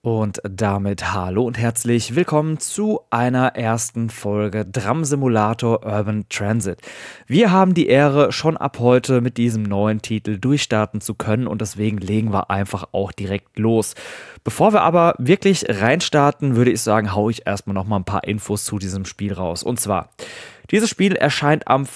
Und damit hallo und herzlich willkommen zu einer ersten Folge Tram Simulator Urban Transit. Wir haben die Ehre, schon ab heute mit diesem neuen Titel durchstarten zu können und deswegen legen wir einfach auch direkt los. Bevor wir aber wirklich reinstarten, würde ich sagen, hau ich erstmal noch mal ein paar Infos zu diesem Spiel raus. Und zwar, dieses Spiel erscheint am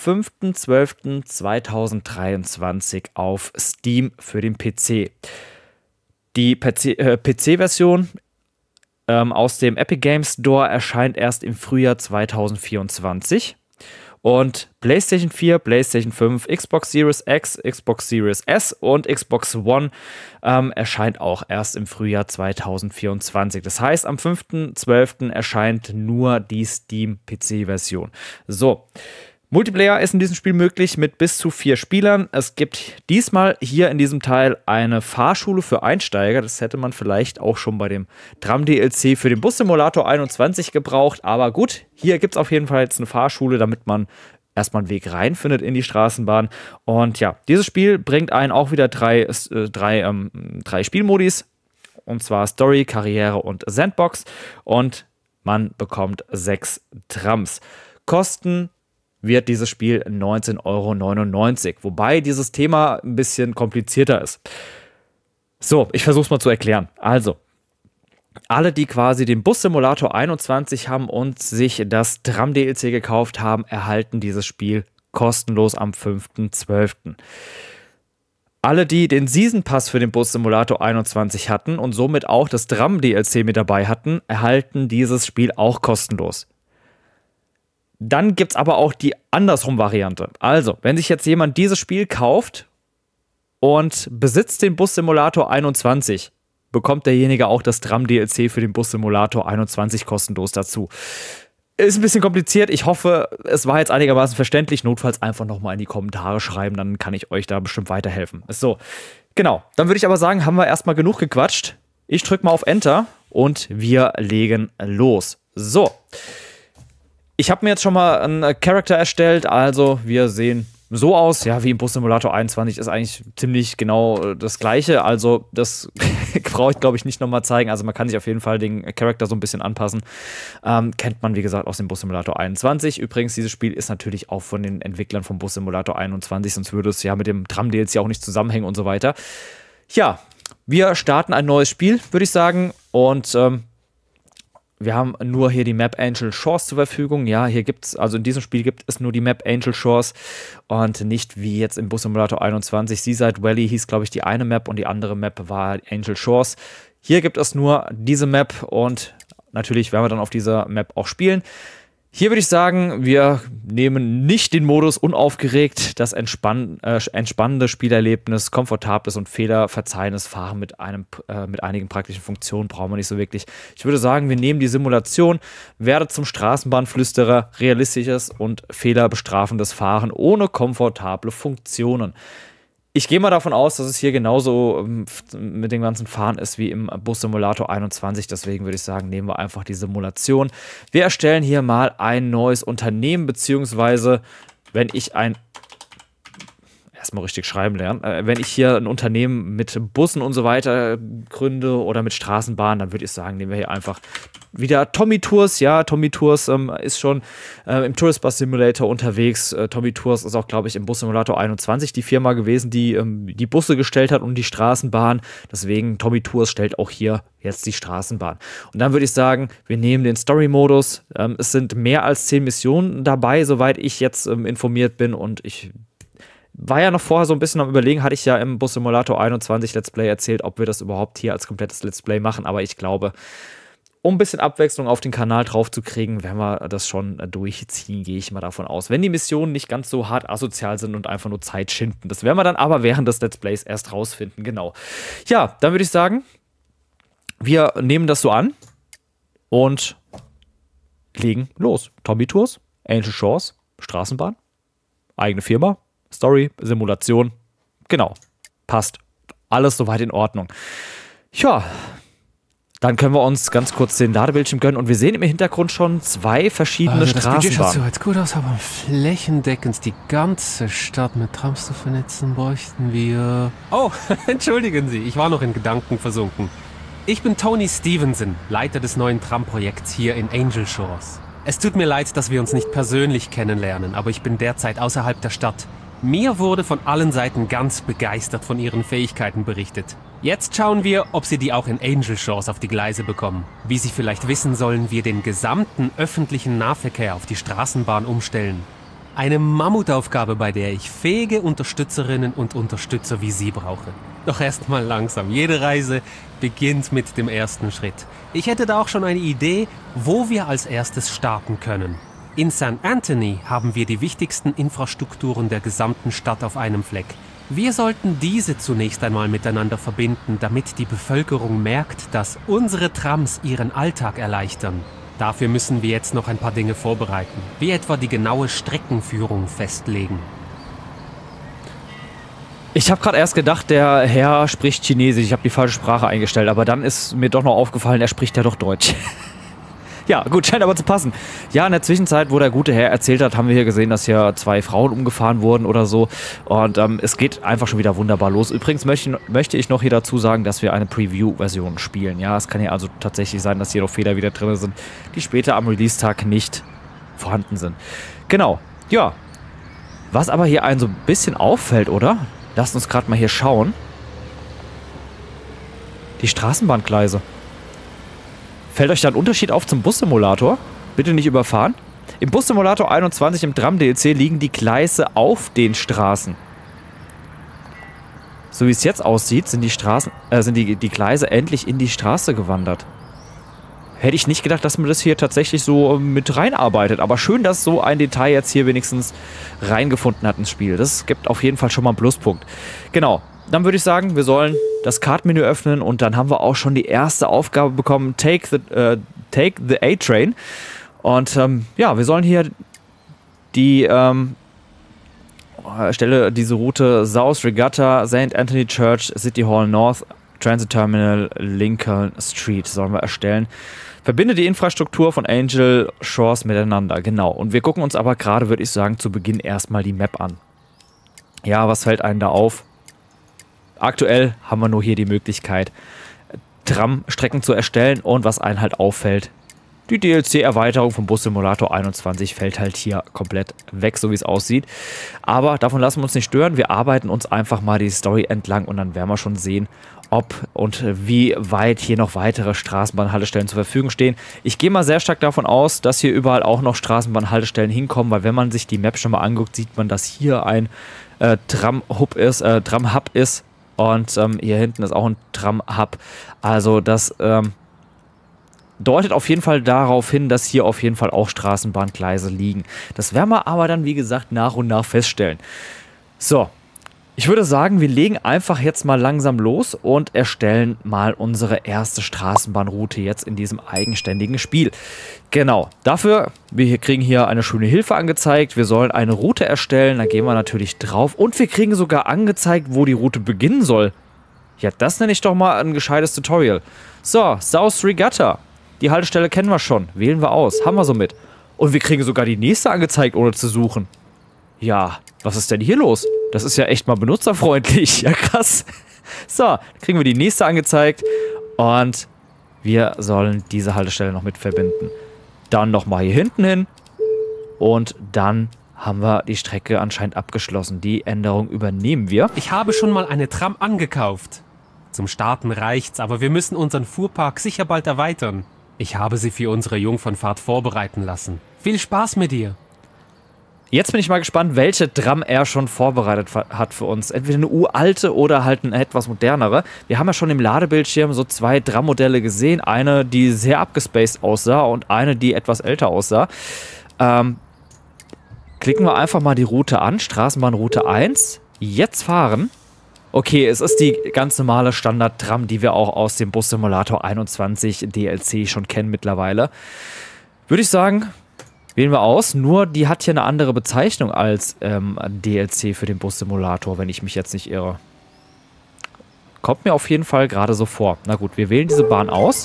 5.12.2023 auf Steam für den PC. Die PC-Version aus dem Epic Games Store erscheint erst im Frühjahr 2024. Und PlayStation 4, PlayStation 5, Xbox Series X, Xbox Series S und Xbox One erscheint auch erst im Frühjahr 2024. Das heißt, am 5.12. erscheint nur die Steam-PC-Version. So. Multiplayer ist in diesem Spiel möglich mit bis zu 4 Spielern. Es gibt diesmal hier in diesem Teil eine Fahrschule für Einsteiger. Das hätte man vielleicht auch schon bei dem Tram-DLC für den Bus Simulator 21 gebraucht. Aber gut, hier gibt es auf jeden Fall jetzt eine Fahrschule, damit man erstmal einen Weg reinfindet in die Straßenbahn. Und ja, dieses Spiel bringt einen auch wieder drei Spielmodis. Und zwar Story, Karriere und Sandbox. Und man bekommt 6 Trams. Kosten wird dieses Spiel 19,99 €. Wobei dieses Thema ein bisschen komplizierter ist. So, ich versuche es mal zu erklären. Also, alle, die quasi den Bus Simulator 21 haben und sich das Tram-DLC gekauft haben, erhalten dieses Spiel kostenlos am 5.12. Alle, die den Season Pass für den Bus Simulator 21 hatten und somit auch das Tram-DLC mit dabei hatten, erhalten dieses Spiel auch kostenlos. Dann gibt es aber auch die andersrum Variante. Also, wenn sich jetzt jemand dieses Spiel kauft und besitzt den Bus Simulator 21, bekommt derjenige auch das Tram-DLC für den Bus Simulator 21 kostenlos dazu. Ist ein bisschen kompliziert. Ich hoffe, es war jetzt einigermaßen verständlich. Notfalls einfach nochmal in die Kommentare schreiben, dann kann ich euch da bestimmt weiterhelfen. So, genau. Dann würde ich aber sagen, haben wir erstmal genug gequatscht. Ich drücke mal auf Enter und wir legen los. So. Ich habe mir jetzt schon mal einen Charakter erstellt, also wir sehen so aus, ja, wie im Bus Simulator 21 ist eigentlich ziemlich genau das gleiche, also das brauche ich, glaube ich, nicht nochmal zeigen, also man kann sich auf jeden Fall den Charakter so ein bisschen anpassen, kennt man, wie gesagt, aus dem Bus Simulator 21, übrigens, dieses Spiel ist natürlich auch von den Entwicklern vom Bus Simulator 21, sonst würde es ja mit dem Tram-DLC auch nicht zusammenhängen und so weiter. Ja, wir starten ein neues Spiel, würde ich sagen, und wir haben nur hier die Map Angel Shores zur Verfügung. Ja, hier gibt es, also in diesem Spiel gibt es nur die Map Angel Shores und nicht wie jetzt im Bus Simulator 21. Seaside Valley hieß, glaube ich, die eine Map und die andere Map war Angel Shores. Hier gibt es nur diese Map und natürlich werden wir dann auf dieser Map auch spielen. Hier würde ich sagen, wir nehmen nicht den Modus unaufgeregt, das entspannende Spielerlebnis, komfortables und fehlerverzeihendes Fahren mit einigen praktischen Funktionen brauchen wir nicht so wirklich. Ich würde sagen, wir nehmen die Simulation, werde zum Straßenbahnflüsterer, realistisches und fehlerbestrafendes Fahren ohne komfortable Funktionen. Ich gehe mal davon aus, dass es hier genauso mit dem ganzen Fahren ist wie im Bus Simulator 21. Deswegen würde ich sagen, nehmen wir einfach die Simulation. Wir erstellen hier mal ein neues Unternehmen, beziehungsweise wenn ich erstmal richtig schreiben lernen, wenn ich hier ein Unternehmen mit Bussen und so weiter gründe oder mit Straßenbahnen, dann würde ich sagen, nehmen wir hier einfach wieder Tommy Tours. Ja, Tommy Tours ist schon im Tourist Bus Simulator unterwegs. Tommy Tours ist auch, glaube ich, im Bus Simulator 21 die Firma gewesen, die die Busse gestellt hat und die Straßenbahn. Deswegen, Tommy Tours stellt auch hier jetzt die Straßenbahn. Und dann würde ich sagen, wir nehmen den Story-Modus. Es sind mehr als 10 Missionen dabei, soweit ich jetzt informiert bin. Und ich war ja noch vorher so ein bisschen am Überlegen, hatte ich ja im Bus Simulator 21 Let's Play erzählt, ob wir das überhaupt hier als komplettes Let's Play machen. Aber ich glaube, um ein bisschen Abwechslung auf den Kanal drauf zu kriegen, werden wir das schon durchziehen, gehe ich mal davon aus. Wenn die Missionen nicht ganz so hart asozial sind und einfach nur Zeit schinden. Das werden wir dann aber während des Let's Plays erst rausfinden, genau. Ja, dann würde ich sagen, wir nehmen das so an und legen los. Tommy Tours, Angel Shores, Straßenbahn, eigene Firma, Story, Simulation, genau, passt. Alles soweit in Ordnung. Ja, dann können wir uns ganz kurz den Ladebildschirm gönnen und wir sehen im Hintergrund schon 2 verschiedene Straßenbahnen. Das Budget schaut so jetzt gut aus, aber flächendeckend die ganze Stadt mit Trams zu vernetzen, bräuchten wir... Oh, entschuldigen Sie, ich war noch in Gedanken versunken. Ich bin Tony Stevenson, Leiter des neuen Tramprojekts hier in Angel Shores. Es tut mir leid, dass wir uns nicht persönlich kennenlernen, aber ich bin derzeit außerhalb der Stadt. Mir wurde von allen Seiten ganz begeistert von Ihren Fähigkeiten berichtet. Jetzt schauen wir, ob Sie die auch in Angel Shores auf die Gleise bekommen. Wie Sie vielleicht wissen, sollen wir den gesamten öffentlichen Nahverkehr auf die Straßenbahn umstellen. Eine Mammutaufgabe, bei der ich fähige Unterstützerinnen und Unterstützer wie Sie brauche. Doch erst mal langsam. Jede Reise beginnt mit dem ersten Schritt. Ich hätte da auch schon eine Idee, wo wir als erstes starten können. In St. Anthony haben wir die wichtigsten Infrastrukturen der gesamten Stadt auf einem Fleck. Wir sollten diese zunächst einmal miteinander verbinden, damit die Bevölkerung merkt, dass unsere Trams ihren Alltag erleichtern. Dafür müssen wir jetzt noch ein paar Dinge vorbereiten, wie etwa die genaue Streckenführung festlegen. Ich habe gerade erst gedacht, der Herr spricht Chinesisch. Ich habe die falsche Sprache eingestellt, aber dann ist mir doch noch aufgefallen, er spricht ja doch Deutsch. Ja, gut, scheint aber zu passen. Ja, in der Zwischenzeit, wo der gute Herr erzählt hat, haben wir hier gesehen, dass hier 2 Frauen umgefahren wurden oder so. Und es geht einfach schon wieder wunderbar los. Übrigens möchte ich noch hier dazu sagen, dass wir eine Preview-Version spielen. Ja, es kann ja also tatsächlich sein, dass hier noch Fehler wieder drin sind, die später am Release-Tag nicht vorhanden sind. Genau, ja. Was aber hier einen so ein bisschen auffällt, oder? Lasst uns gerade mal hier schauen. Die Straßenbahngleise. Fällt euch da ein Unterschied auf zum Bus-Simulator? Bitte nicht überfahren. Im Bus-Simulator 21 im Tram-DLC liegen die Gleise auf den Straßen. So wie es jetzt aussieht, sind die Gleise endlich in die Straße gewandert. Hätte ich nicht gedacht, dass man das hier tatsächlich so mit reinarbeitet. Aber schön, dass so ein Detail jetzt hier wenigstens reingefunden hat ins Spiel. Das gibt auf jeden Fall schon mal einen Pluspunkt. Genau. Dann würde ich sagen, wir sollen das Kartmenü öffnen und dann haben wir auch schon die erste Aufgabe bekommen, Take the A-Train. Und ja, wir sollen hier die Stelle diese Route South Regatta, St. Anthony Church, City Hall North, Transit Terminal, Lincoln Street sollen wir erstellen. Verbinde die Infrastruktur von Angel Shores miteinander, genau. Und wir gucken uns aber gerade, würde ich sagen, zu Beginn erstmal die Map an. Ja, was fällt einem da auf? Aktuell haben wir nur hier die Möglichkeit, Tramstrecken zu erstellen und was einem halt auffällt, die DLC-Erweiterung vom Bus Simulator 21 fällt halt hier komplett weg, so wie es aussieht. Aber davon lassen wir uns nicht stören. Wir arbeiten uns einfach mal die Story entlang und dann werden wir schon sehen, ob und wie weit hier noch weitere Straßenbahnhaltestellen zur Verfügung stehen. Ich gehe mal sehr stark davon aus, dass hier überall auch noch Straßenbahnhaltestellen hinkommen, weil wenn man sich die Map schon mal anguckt, sieht man, dass hier ein Tram-Hub ist. Und hier hinten ist auch ein Tram-Hub. Also das deutet auf jeden Fall darauf hin, dass hier auf jeden Fall auch Straßenbahngleise liegen. Das werden wir aber dann, wie gesagt, nach und nach feststellen. So, ich würde sagen, wir legen einfach jetzt mal langsam los und erstellen mal unsere erste Straßenbahnroute jetzt in diesem eigenständigen Spiel. Genau, dafür, wir kriegen hier eine schöne Hilfe angezeigt. Wir sollen eine Route erstellen, da gehen wir natürlich drauf. Und wir kriegen sogar angezeigt, wo die Route beginnen soll. Ja, das nenne ich doch mal ein gescheites Tutorial. So, South Regatta. Die Haltestelle kennen wir schon. Wählen wir aus. Haben wir somit. Und wir kriegen sogar die nächste angezeigt, ohne zu suchen. Ja, was ist denn hier los? Das ist ja echt mal benutzerfreundlich. Ja, krass. So, kriegen wir die nächste angezeigt. Und wir sollen diese Haltestelle noch mit verbinden. Dann nochmal hier hinten hin. Und dann haben wir die Strecke anscheinend abgeschlossen. Die Änderung übernehmen wir. Ich habe schon mal eine Tram angekauft. Zum Starten reicht's, aber wir müssen unseren Fuhrpark sicher bald erweitern. Ich habe sie für unsere Jungfernfahrt vorbereiten lassen. Viel Spaß mit dir! Jetzt bin ich mal gespannt, welche Tram er schon vorbereitet hat für uns. Entweder eine uralte oder halt eine etwas modernere. Wir haben ja schon im Ladebildschirm so 2 Tram-Modelle gesehen. Eine, die sehr abgespaced aussah und eine, die etwas älter aussah. Klicken wir einfach mal die Route an. Straßenbahnroute 1. Jetzt fahren. Okay, es ist die ganz normale Standard-Tram, die wir auch aus dem Bus Simulator 21 DLC schon kennen mittlerweile. Würde ich sagen, wählen wir aus. Nur die hat hier eine andere Bezeichnung als DLC für den Bus Simulator, wenn ich mich jetzt nicht irre. Kommt mir auf jeden Fall gerade so vor. Na gut, wir wählen diese Bahn aus.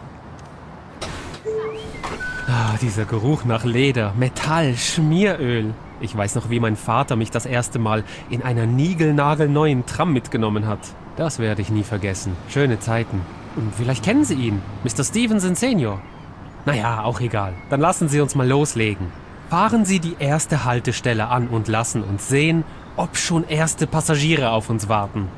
Ah, dieser Geruch nach Leder, Metall, Schmieröl. Ich weiß noch, wie mein Vater mich das erste Mal in einer niegelnagelneuen Tram mitgenommen hat. Das werde ich nie vergessen. Schöne Zeiten. Vielleicht kennen Sie ihn, Mr. Stevenson Senior. Naja, auch egal. Dann lassen Sie uns mal loslegen. Fahren Sie die erste Haltestelle an und lassen uns sehen, ob schon erste Passagiere auf uns warten.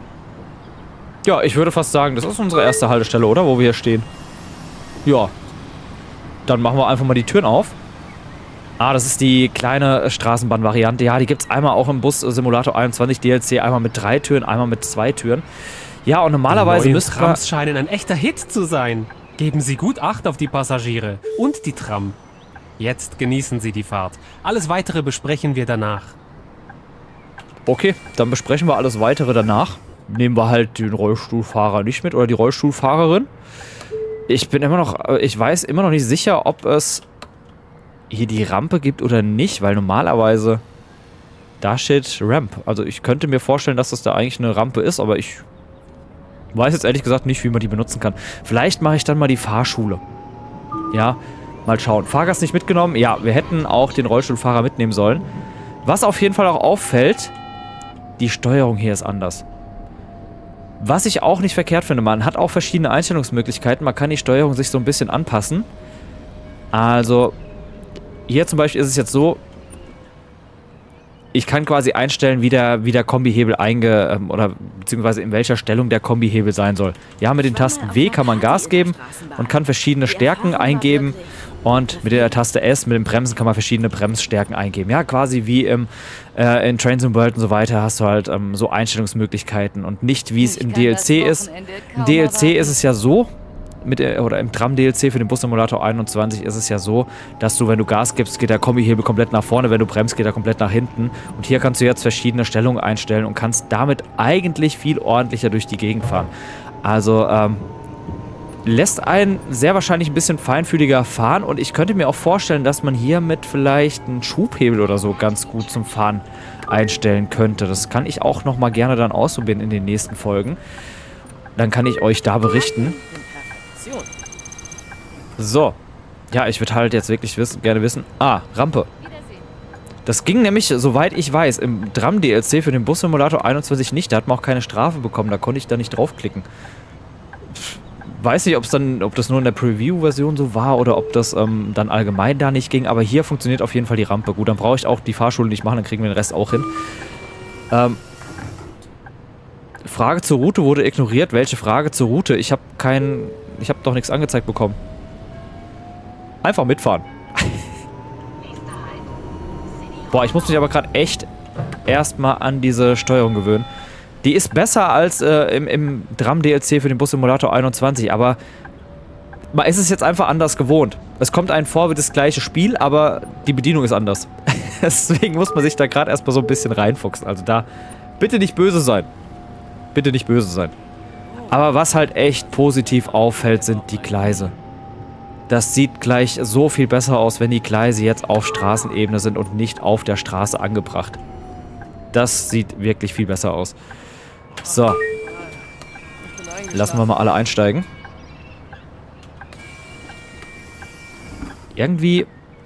Ja, ich würde fast sagen, das ist unsere erste Haltestelle, oder? Wo wir hier stehen. Ja. Dann machen wir einfach mal die Türen auf. Ah, das ist die kleine Straßenbahn-Variante. Ja, die gibt es einmal auch im Bus Simulator 21 DLC. Einmal mit 3 Türen, einmal mit 2 Türen. Ja, und normalerweise müssten wir... Trams scheinen ein echter Hit zu sein. Geben Sie gut Acht auf die Passagiere und die Tram. Jetzt genießen Sie die Fahrt. Alles Weitere besprechen wir danach. Okay, dann besprechen wir alles Weitere danach. Nehmen wir halt den Rollstuhlfahrer nicht mit oder die Rollstuhlfahrerin. Ich weiß immer noch nicht sicher, ob es hier die Rampe gibt oder nicht, weil normalerweise da steht Ramp. Also ich könnte mir vorstellen, dass das da eigentlich eine Rampe ist, aber ich weiß jetzt ehrlich gesagt nicht, wie man die benutzen kann. Vielleicht mache ich dann mal die Fahrschule. Ja, mal schauen. Fahrgast nicht mitgenommen? Ja, wir hätten auch den Rollstuhlfahrer mitnehmen sollen. Was auf jeden Fall auch auffällt, die Steuerung hier ist anders. Was ich auch nicht verkehrt finde, man hat auch verschiedene Einstellungsmöglichkeiten. Man kann die Steuerung sich so ein bisschen anpassen. Also, hier zum Beispiel ist es jetzt so, ich kann quasi einstellen, wie der Kombihebel oder beziehungsweise in welcher Stellung der Kombihebel sein soll. Ja, mit den Tasten W kann man Gas geben und kann verschiedene Stärken eingeben. Und mit der Taste S, mit den Bremsen, kann man verschiedene Bremsstärken eingeben. Ja, quasi wie in Train Sim World und so weiter hast du halt so Einstellungsmöglichkeiten und nicht wie es im DLC ist. Im DLC ist es ja so, oder im Tram-DLC für den Bus Simulator 21 ist es ja so, dass du, wenn du Gas gibst, geht der Kombihebel komplett nach vorne, wenn du bremst, geht er komplett nach hinten. Und hier kannst du jetzt verschiedene Stellungen einstellen und kannst damit eigentlich viel ordentlicher durch die Gegend fahren. Also, lässt einen sehr wahrscheinlich ein bisschen feinfühliger fahren und ich könnte mir auch vorstellen, dass man hier mit vielleicht einen Schubhebel oder so ganz gut zum Fahren einstellen könnte. Das kann ich auch nochmal gerne dann ausprobieren in den nächsten Folgen. Dann kann ich euch da berichten. So. Ja, ich würde halt jetzt wirklich gerne wissen. Ah, Rampe. Das ging nämlich, soweit ich weiß, im Tram-DLC für den Bus Simulator 21 nicht. Da hat man auch keine Strafe bekommen. Da konnte ich da nicht draufklicken. Weiß nicht, ob das nur in der Preview-Version so war oder ob das dann allgemein da nicht ging, aber hier funktioniert auf jeden Fall die Rampe. Gut, dann brauche ich auch die Fahrschule nicht machen, dann kriegen wir den Rest auch hin. Frage zur Route wurde ignoriert. Welche Frage zur Route? Ich habe doch nichts angezeigt bekommen. Einfach mitfahren. Boah, ich muss mich aber gerade echt erstmal an diese Steuerung gewöhnen. Die ist besser als im Tram-DLC für den Bus Simulator 21, aber man ist es jetzt einfach anders gewohnt. Es kommt einem vor wie das gleiche Spiel, aber die Bedienung ist anders. Deswegen muss man sich da gerade erstmal so ein bisschen reinfuchsen. Also da, bitte nicht böse sein. Bitte nicht böse sein. Aber was halt echt positiv auffällt, sind die Gleise. Das sieht gleich so viel besser aus, wenn die Gleise jetzt auf Straßenebene sind und nicht auf der Straße angebracht. Das sieht wirklich viel besser aus. So. Lassen wir mal alle einsteigen. Irgendwie...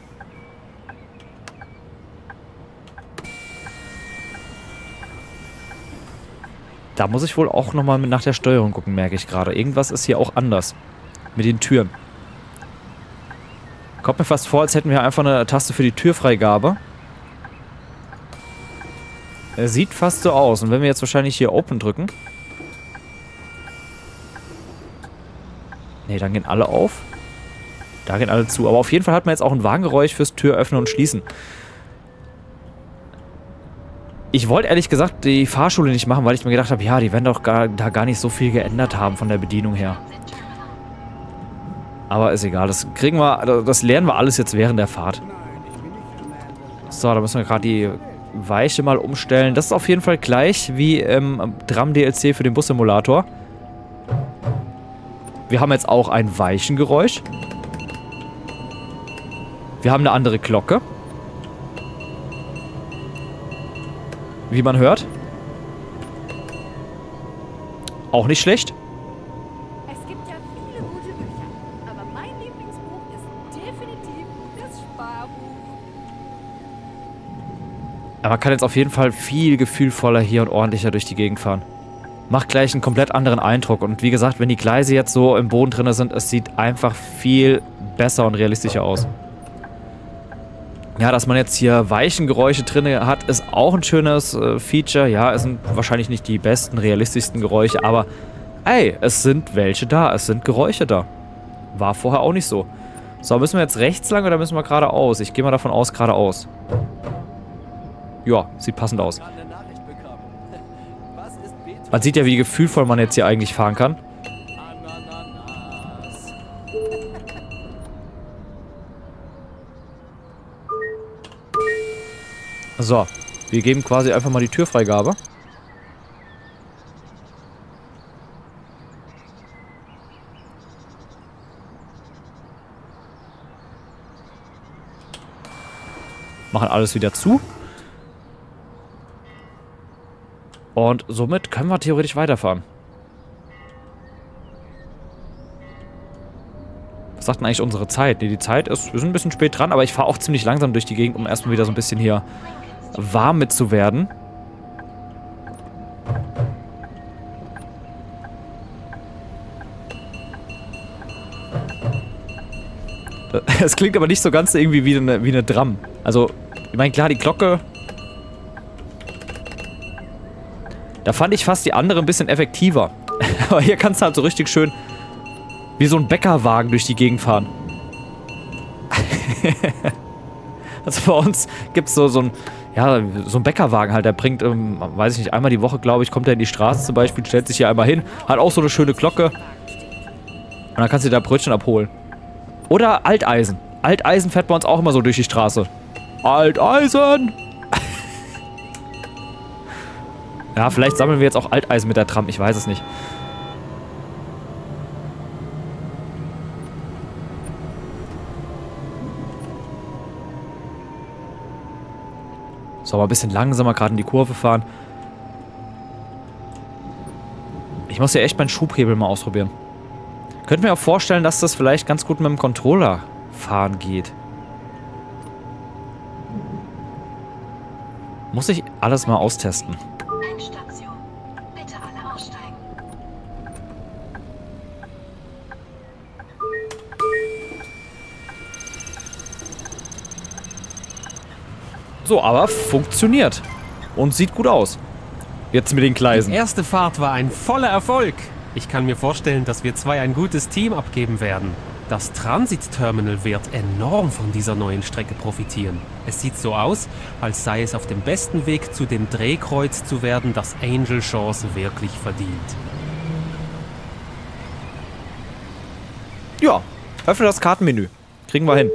Da muss ich wohl auch nochmal nach der Steuerung gucken, merke ich gerade. Irgendwas ist hier auch anders. Mit den Türen. Kommt mir fast vor, als hätten wir einfach eine Taste für die Türfreigabe. Sieht fast so aus. Und wenn wir jetzt wahrscheinlich hier Open drücken... Ne, dann gehen alle auf. Da gehen alle zu. Aber auf jeden Fall hat man jetzt auch ein Warngeräusch fürs Tür öffnen und schließen. Ich wollte ehrlich gesagt die Fahrschule nicht machen, weil ich mir gedacht habe, ja, die werden doch da gar nicht so viel geändert haben von der Bedienung her. Aber ist egal, das lernen wir alles jetzt während der Fahrt. So, da müssen wir gerade die Weiche mal umstellen. Das ist auf jeden Fall gleich wie im Tram-DLC für den Bus-Simulator. Wir haben jetzt auch ein Weichengeräusch. Wir haben eine andere Glocke. Wie man hört. Auch nicht schlecht. Es gibt ja viele gute Bücher, aber mein Lieblingsbuch ist definitiv das Sparbuch. Aber man kann jetzt auf jeden Fall viel gefühlvoller hier und ordentlicher durch die Gegend fahren. macht gleich einen komplett anderen Eindruck. Und wie gesagt, wenn die Gleise jetzt so im Boden drin sind, es sieht einfach viel besser und realistischer aus. Ja, dass man jetzt hier Weichengeräusche drin hat, ist auch ein schönes Feature. Ja, es sind wahrscheinlich nicht die besten, realistischsten Geräusche, aber ey, es sind welche da, es sind Geräusche da. War vorher auch nicht so. So, müssen wir jetzt rechts lang oder müssen wir geradeaus? Ich gehe mal davon aus, geradeaus. Ja, sieht passend aus. Man sieht ja, wie gefühlvoll man jetzt hier eigentlich fahren kann. So, wir geben quasi einfach mal die Türfreigabe. Machen alles wieder zu. Und somit können wir theoretisch weiterfahren. Was sagt denn eigentlich unsere Zeit? Nee, die Zeit ist, wir sind ein bisschen spät dran, aber ich fahre auch ziemlich langsam durch die Gegend, um erstmal wieder so ein bisschen hier warm mit zu werden. Es klingt aber nicht so ganz irgendwie wie eine Drum. Also, ich meine, klar, die Glocke... Da fand ich fast die andere ein bisschen effektiver. Aber hier kannst du halt so richtig schön wie so ein Bäckerwagen durch die Gegend fahren. Also bei uns gibt es so ein Bäckerwagen halt, der bringt, weiß ich nicht, einmal die Woche, glaube ich, kommt er in die Straße zum Beispiel, stellt sich hier einmal hin, hat auch so eine schöne Glocke. Und dann kannst du dir da Brötchen abholen. Oder Alteisen. Alteisen fährt bei uns auch immer so durch die Straße. Alteisen! Ja, vielleicht sammeln wir jetzt auch Alteisen mit der Tram, ich weiß es nicht. So, aber ein bisschen langsamer gerade in die Kurve fahren. Ich muss ja echt meinen Schubhebel mal ausprobieren. Könnte mir auch vorstellen, dass das vielleicht ganz gut mit dem Controller fahren geht. Muss ich alles mal austesten. Endstation. Bitte alle aussteigen. So, aber funktioniert. Und sieht gut aus. Jetzt mit den Gleisen. Die erste Fahrt war ein voller Erfolg. Ich kann mir vorstellen, dass wir zwei ein gutes Team abgeben werden. Das Transit-Terminal wird enorm von dieser neuen Strecke profitieren. Es sieht so aus, als sei es auf dem besten Weg zu dem Drehkreuz zu werden, das Angel Shores wirklich verdient. Ja, öffne das Kartenmenü. Kriegen wir hin.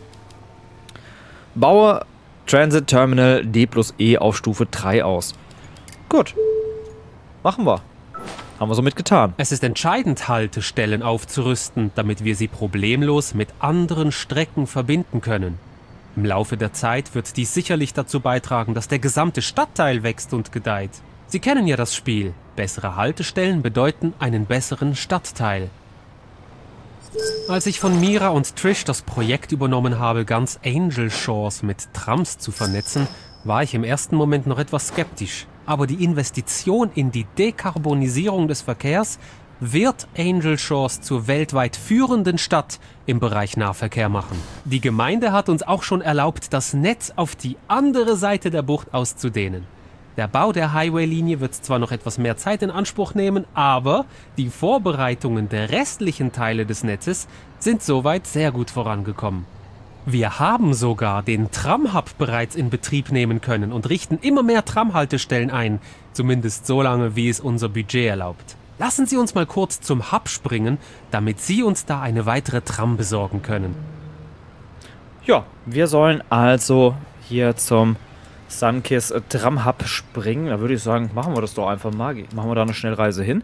Baue Transit Terminal D+E auf Stufe 3 aus. Gut. Machen wir. Haben wir somit getan. Es ist entscheidend, Haltestellen aufzurüsten, damit wir sie problemlos mit anderen Strecken verbinden können. Im Laufe der Zeit wird dies sicherlich dazu beitragen, dass der gesamte Stadtteil wächst und gedeiht. Sie kennen ja das Spiel. Bessere Haltestellen bedeuten einen besseren Stadtteil. Als ich von Mira und Trish das Projekt übernommen habe, ganz Angel Shores mit Trams zu vernetzen, war ich im ersten Moment noch etwas skeptisch. Aber die Investition in die Dekarbonisierung des Verkehrs wird Angel Shores zur weltweit führenden Stadt im Bereich Nahverkehr machen. Die Gemeinde hat uns auch schon erlaubt, das Netz auf die andere Seite der Bucht auszudehnen. Der Bau der Highway-Linie wird zwar noch etwas mehr Zeit in Anspruch nehmen, aber die Vorbereitungen der restlichen Teile des Netzes sind soweit sehr gut vorangekommen. Wir haben sogar den Tram-Hub bereits in Betrieb nehmen können und richten immer mehr Tramhaltestellen ein, zumindest so lange, wie es unser Budget erlaubt. Lassen Sie uns mal kurz zum Hub springen, damit Sie uns da eine weitere Tram besorgen können. Ja, wir sollen also hier zum Sunkiss Tram Hub springen. Da würde ich sagen, machen wir das doch einfach mal. Machen wir da eine Schnellreise hin.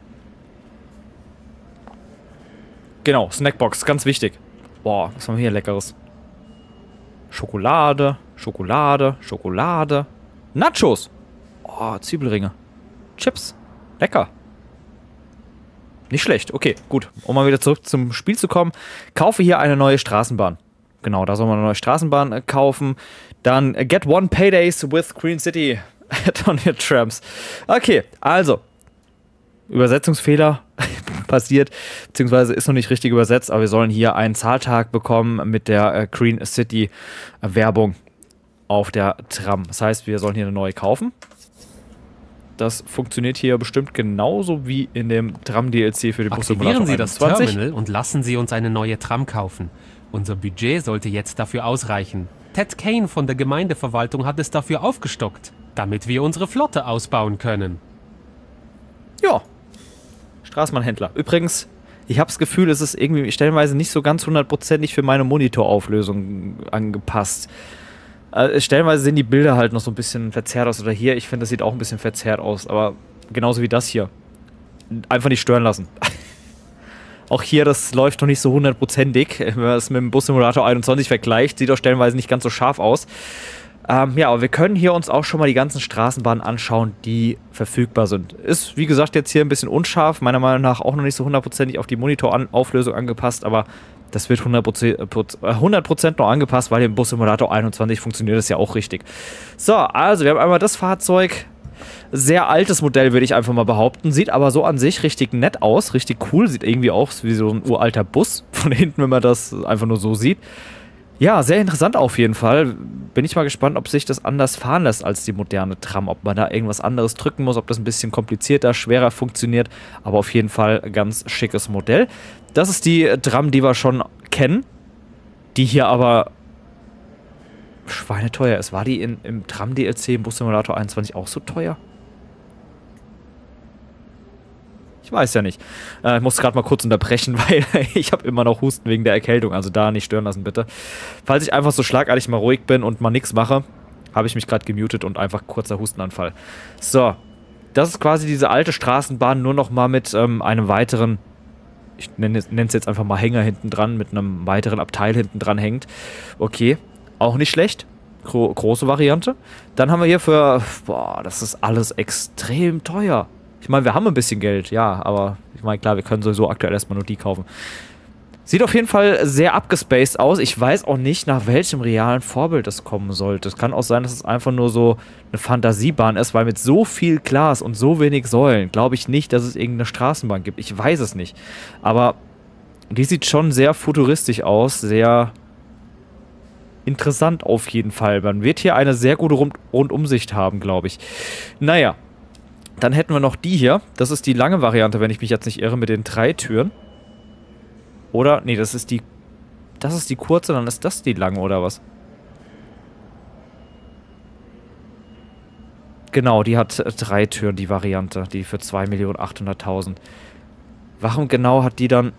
Genau, Snackbox, ganz wichtig. Boah, was haben wir hier Leckeres? Schokolade, Schokolade, Schokolade. Nachos. Oh, Zwiebelringe. Chips. Lecker. Nicht schlecht. Okay, gut. Um mal wieder zurück zum Spiel zu kommen. Kaufe hier eine neue Straßenbahn. Genau, da soll man eine neue Straßenbahn kaufen. Dann get one paydays with Green City on your trams. Okay, also. Übersetzungsfehler passiert, beziehungsweise ist noch nicht richtig übersetzt, aber wir sollen hier einen Zahltag bekommen mit der Green City Werbung auf der Tram. Das heißt, wir sollen hier eine neue kaufen. Das funktioniert hier bestimmt genauso wie in dem Tram-DLC für den Bus-Simulator Aktivieren Sie das 21. Terminal und lassen Sie uns eine neue Tram kaufen. Unser Budget sollte jetzt dafür ausreichen. Ted Kane von der Gemeindeverwaltung hat es dafür aufgestockt, damit wir unsere Flotte ausbauen können. Ja. Straßenbahnhändler. Übrigens, ich habe das Gefühl, es ist irgendwie stellenweise nicht so ganz hundertprozentig für meine Monitorauflösung angepasst. Stellenweise sehen die Bilder halt noch so ein bisschen verzerrt aus. Oder hier, ich finde, das sieht auch ein bisschen verzerrt aus. Aber genauso wie das hier. Einfach nicht stören lassen. Auch hier, das läuft noch nicht so hundertprozentig. Wenn man es mit dem Bus-Simulator 21 vergleicht, sieht auch stellenweise nicht ganz so scharf aus. Ja, aber wir können hier uns auch schon mal die ganzen Straßenbahnen anschauen, die verfügbar sind. Ist, wie gesagt, jetzt hier ein bisschen unscharf. Meiner Meinung nach auch noch nicht so hundertprozentig auf die Monitorauflösung angepasst. Aber das wird 100% noch angepasst, weil im Bus-Simulator 21 funktioniert das ja auch richtig. So, also wir haben einmal das Fahrzeug. Sehr altes Modell, würde ich einfach mal behaupten. Sieht aber so an sich richtig nett aus, richtig cool. Sieht irgendwie aus wie so ein uralter Bus von hinten, wenn man das einfach nur so sieht. Ja, sehr interessant auf jeden Fall. Bin ich mal gespannt, ob sich das anders fahren lässt als die moderne Tram. Ob man da irgendwas anderes drücken muss, ob das ein bisschen komplizierter, schwerer funktioniert. Aber auf jeden Fall ein ganz schickes Modell. Das ist die Tram, die wir schon kennen. Die hier aber schweineteuer ist. War die im Tram-DLC im Bus-Simulator 21 auch so teuer? Ich weiß ja nicht. Ich muss gerade mal kurz unterbrechen, weil ich habe immer noch Husten wegen der Erkältung. Also da nicht stören lassen, bitte. Falls ich einfach so schlagartig mal ruhig bin und mal nichts mache, habe ich mich gerade gemutet und einfach kurzer Hustenanfall. So, das ist quasi diese alte Straßenbahn, nur noch mal mit einem weiteren, ich nenne es jetzt einfach mal Hänger hinten dran, mit einem weiteren Abteil hinten dran hängt. Okay, auch nicht schlecht. Große Variante. Dann haben wir hier für, boah, das ist alles extrem teuer. Ich meine, wir haben ein bisschen Geld, ja, aber ich meine, klar, wir können sowieso aktuell erstmal nur die kaufen. Sieht auf jeden Fall sehr abgespaced aus. Ich weiß auch nicht, nach welchem realen Vorbild es kommen sollte. Es kann auch sein, dass es einfach nur so eine Fantasiebahn ist, weil mit so viel Glas und so wenig Säulen glaube ich nicht, dass es irgendeine Straßenbahn gibt. Ich weiß es nicht. Aber die sieht schon sehr futuristisch aus, sehr interessant auf jeden Fall. Man wird hier eine sehr gute Rundumsicht haben, glaube ich. Naja. Dann hätten wir noch die hier. Das ist die lange Variante, wenn ich mich jetzt nicht irre, mit den 3 Türen. Oder? Nee, das ist die kurze, dann ist das die lange, oder was? Genau, die hat 3 Türen, die Variante. Die für 2.800.000. Warum genau hat die dann...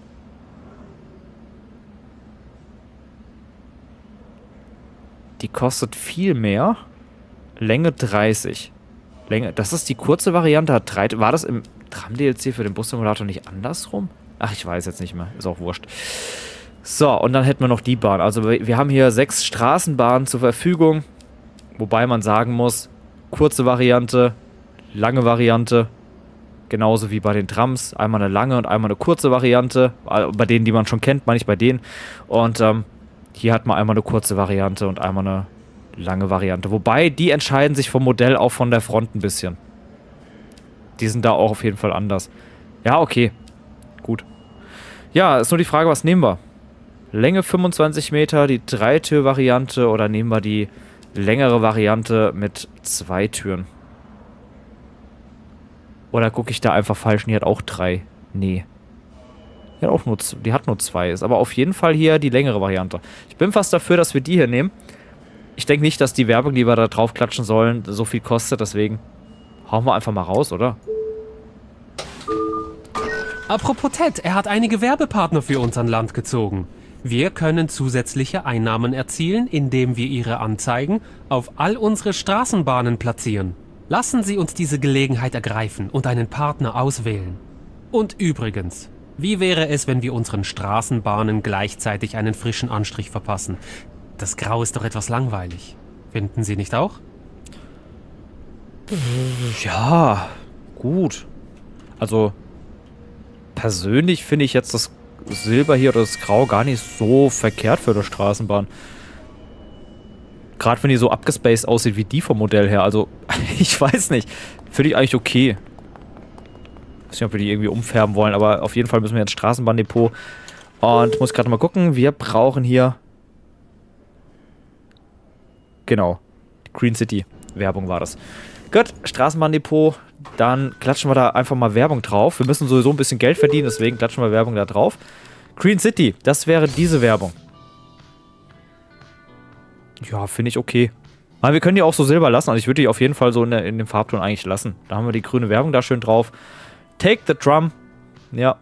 Die kostet viel mehr. Länge 30. Das ist die kurze Variante. War das im Tram-DLC für den Bus-Simulator nicht andersrum? Ach, ich weiß jetzt nicht mehr. Ist auch wurscht. So, und dann hätten wir noch die Bahn. Also wir haben hier 6 Straßenbahnen zur Verfügung. Wobei man sagen muss, kurze Variante, lange Variante. Genauso wie bei den Trams. Einmal eine lange und einmal eine kurze Variante. Bei denen, die man schon kennt, meine ich bei denen. Und hier hat man einmal eine kurze Variante und einmal eine lange Variante. Wobei, die entscheiden sich vom Modell auch von der Front ein bisschen. Die sind da auch auf jeden Fall anders. Ja, okay. Gut. Ja, ist nur die Frage, was nehmen wir? Länge 25 Meter, die 3-Tür-Variante oder nehmen wir die längere Variante mit 2 Türen? Oder gucke ich da einfach falsch und die hat auch 3? Nee. Die hat nur 2. Ist aber auf jeden Fall hier die längere Variante. Ich bin fast dafür, dass wir die hier nehmen. Ich denke nicht, dass die Werbung, die wir da drauf klatschen sollen, so viel kostet. Deswegen hauen wir einfach mal raus, oder? Apropos Ted, er hat einige Werbepartner für uns an Land gezogen. Wir können zusätzliche Einnahmen erzielen, indem wir Ihre Anzeigen auf all unsere Straßenbahnen platzieren. Lassen Sie uns diese Gelegenheit ergreifen und einen Partner auswählen. Und übrigens, wie wäre es, wenn wir unseren Straßenbahnen gleichzeitig einen frischen Anstrich verpassen? Das Grau ist doch etwas langweilig. Finden Sie nicht auch? Ja, gut. Also, persönlich finde ich jetzt das Silber hier oder das Grau gar nicht so verkehrt für eine Straßenbahn. Gerade wenn die so abgespaced aussieht wie die vom Modell her. Also, ich weiß nicht. Finde ich eigentlich okay. weiß nicht, ob wir die irgendwie umfärben wollen, aber auf jeden Fall müssen wir ins Straßenbahndepot. Und muss gerade mal gucken, wir brauchen hier... Genau, Green City Werbung war das. Gut, Straßenbahndepot, dann klatschen wir da einfach mal Werbung drauf. Wir müssen sowieso ein bisschen Geld verdienen, deswegen klatschen wir Werbung da drauf. Green City, das wäre diese Werbung. Ja, finde ich okay. Aber wir können die auch so silber lassen, also ich würde die auf jeden Fall so in dem Farbton eigentlich lassen. Da haben wir die grüne Werbung da schön drauf. Take the Drum. Ja.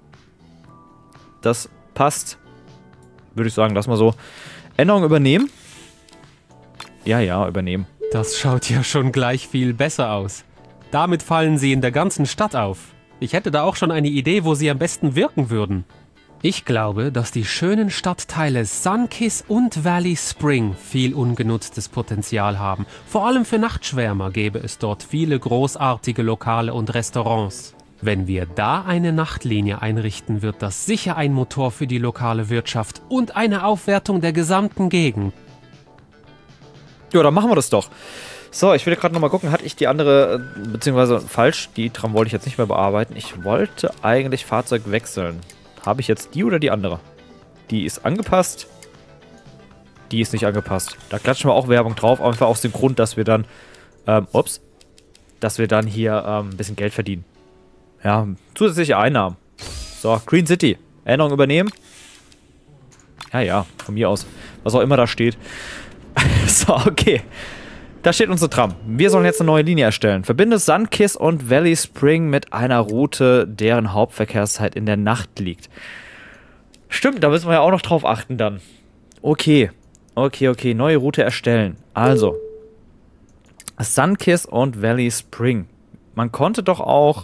Das passt. Würde ich sagen, lass mal so. Änderung übernehmen. Ja, übernehmen. Das schaut ja schon gleich viel besser aus. Damit fallen Sie in der ganzen Stadt auf. Ich hätte da auch schon eine Idee, wo Sie am besten wirken würden. Ich glaube, dass die schönen Stadtteile Sunkiss und Valley Spring viel ungenutztes Potenzial haben. Vor allem für Nachtschwärmer gäbe es dort viele großartige Lokale und Restaurants. Wenn wir da eine Nachtlinie einrichten, wird das sicher ein Motor für die lokale Wirtschaft und eine Aufwertung der gesamten Gegend. Ja, dann machen wir das doch. So, ich will gerade nochmal gucken, hatte ich die andere, beziehungsweise falsch, die Tram wollte ich jetzt nicht mehr bearbeiten. Ich wollte eigentlich Fahrzeug wechseln. Habe ich jetzt die oder die andere? Die ist angepasst. Die ist nicht angepasst. Da klatschen wir auch Werbung drauf, einfach aus dem Grund, dass wir dann, dass wir dann hier ein bisschen Geld verdienen. Ja, zusätzliche Einnahmen. So, Green City. Änderung übernehmen. Ja, von mir aus. Was auch immer da steht. So, okay. Da steht unsere Tram. Wir sollen jetzt eine neue Linie erstellen. Verbinde Sunkiss und Valley Spring mit einer Route, deren Hauptverkehrszeit in der Nacht liegt. Stimmt, da müssen wir ja auch noch drauf achten dann. Okay. Neue Route erstellen. Also. Sunkiss und Valley Spring. Man konnte doch auch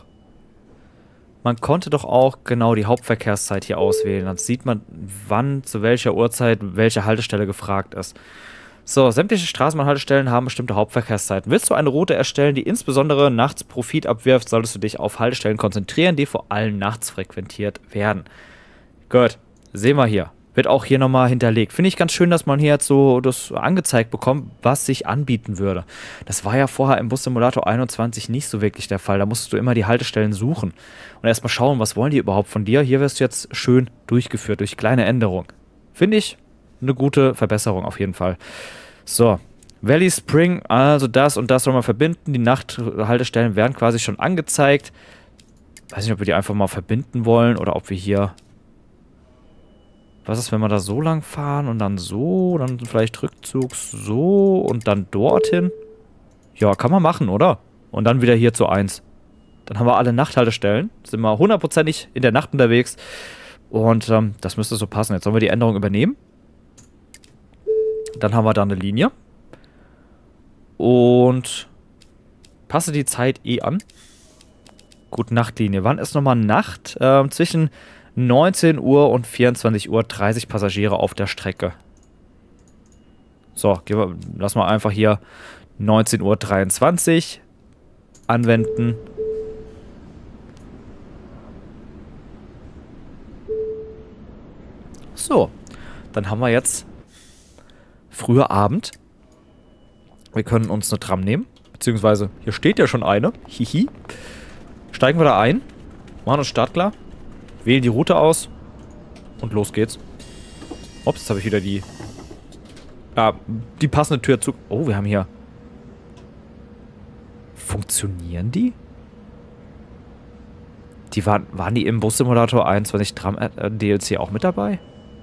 genau die Hauptverkehrszeit hier auswählen. Dann sieht man, wann, zu welcher Uhrzeit, welche Haltestelle gefragt ist. So, sämtliche Straßenbahnhaltestellen haben bestimmte Hauptverkehrszeiten. Willst du eine Route erstellen, die insbesondere nachts Profit abwirft, solltest du dich auf Haltestellen konzentrieren, die vor allem nachts frequentiert werden. Gut, sehen wir hier. Wird auch hier nochmal hinterlegt. Finde ich ganz schön, dass man hier jetzt so das angezeigt bekommt, was sich anbieten würde. Das war ja vorher im Bus Simulator 21 nicht so wirklich der Fall. Da musstest du immer die Haltestellen suchen und erstmal schauen, was wollen die überhaupt von dir. Hier wirst du jetzt schön durchgeführt durch kleine Änderungen. Finde ich eine gute Verbesserung auf jeden Fall. So, Valley Spring, also das und das soll man verbinden. Die Nachthaltestellen werden quasi schon angezeigt. Weiß nicht, ob wir die einfach mal verbinden wollen oder ob wir hier... Was ist, wenn wir da so lang fahren und dann so, dann vielleicht Rückzug so und dann dorthin? Ja, kann man machen, oder? Und dann wieder hier zu 1. Dann haben wir alle Nachthaltestellen. Sind wir 100%ig in der Nacht unterwegs. Und das müsste so passen. Jetzt sollen wir die Änderung übernehmen. Dann haben wir da eine Linie. Und passe die Zeit an. Gut, Nachtlinie. Wann ist nochmal Nacht? Zwischen 19 Uhr und 24 Uhr 30 Passagiere auf der Strecke. So, lassen wir einfach hier 19:23 Uhr anwenden. So, dann haben wir jetzt früher Abend. Wir können uns eine Tram nehmen. Beziehungsweise, hier steht ja schon eine. Hihi. Steigen wir da ein. Machen uns startklar. Wählen die Route aus. Und los geht's. Ups, jetzt habe ich wieder die passende Tür zu... Oh, wir haben hier... Funktionieren die? Die waren die im Bus Simulator 21 Tram DLC auch mit dabei?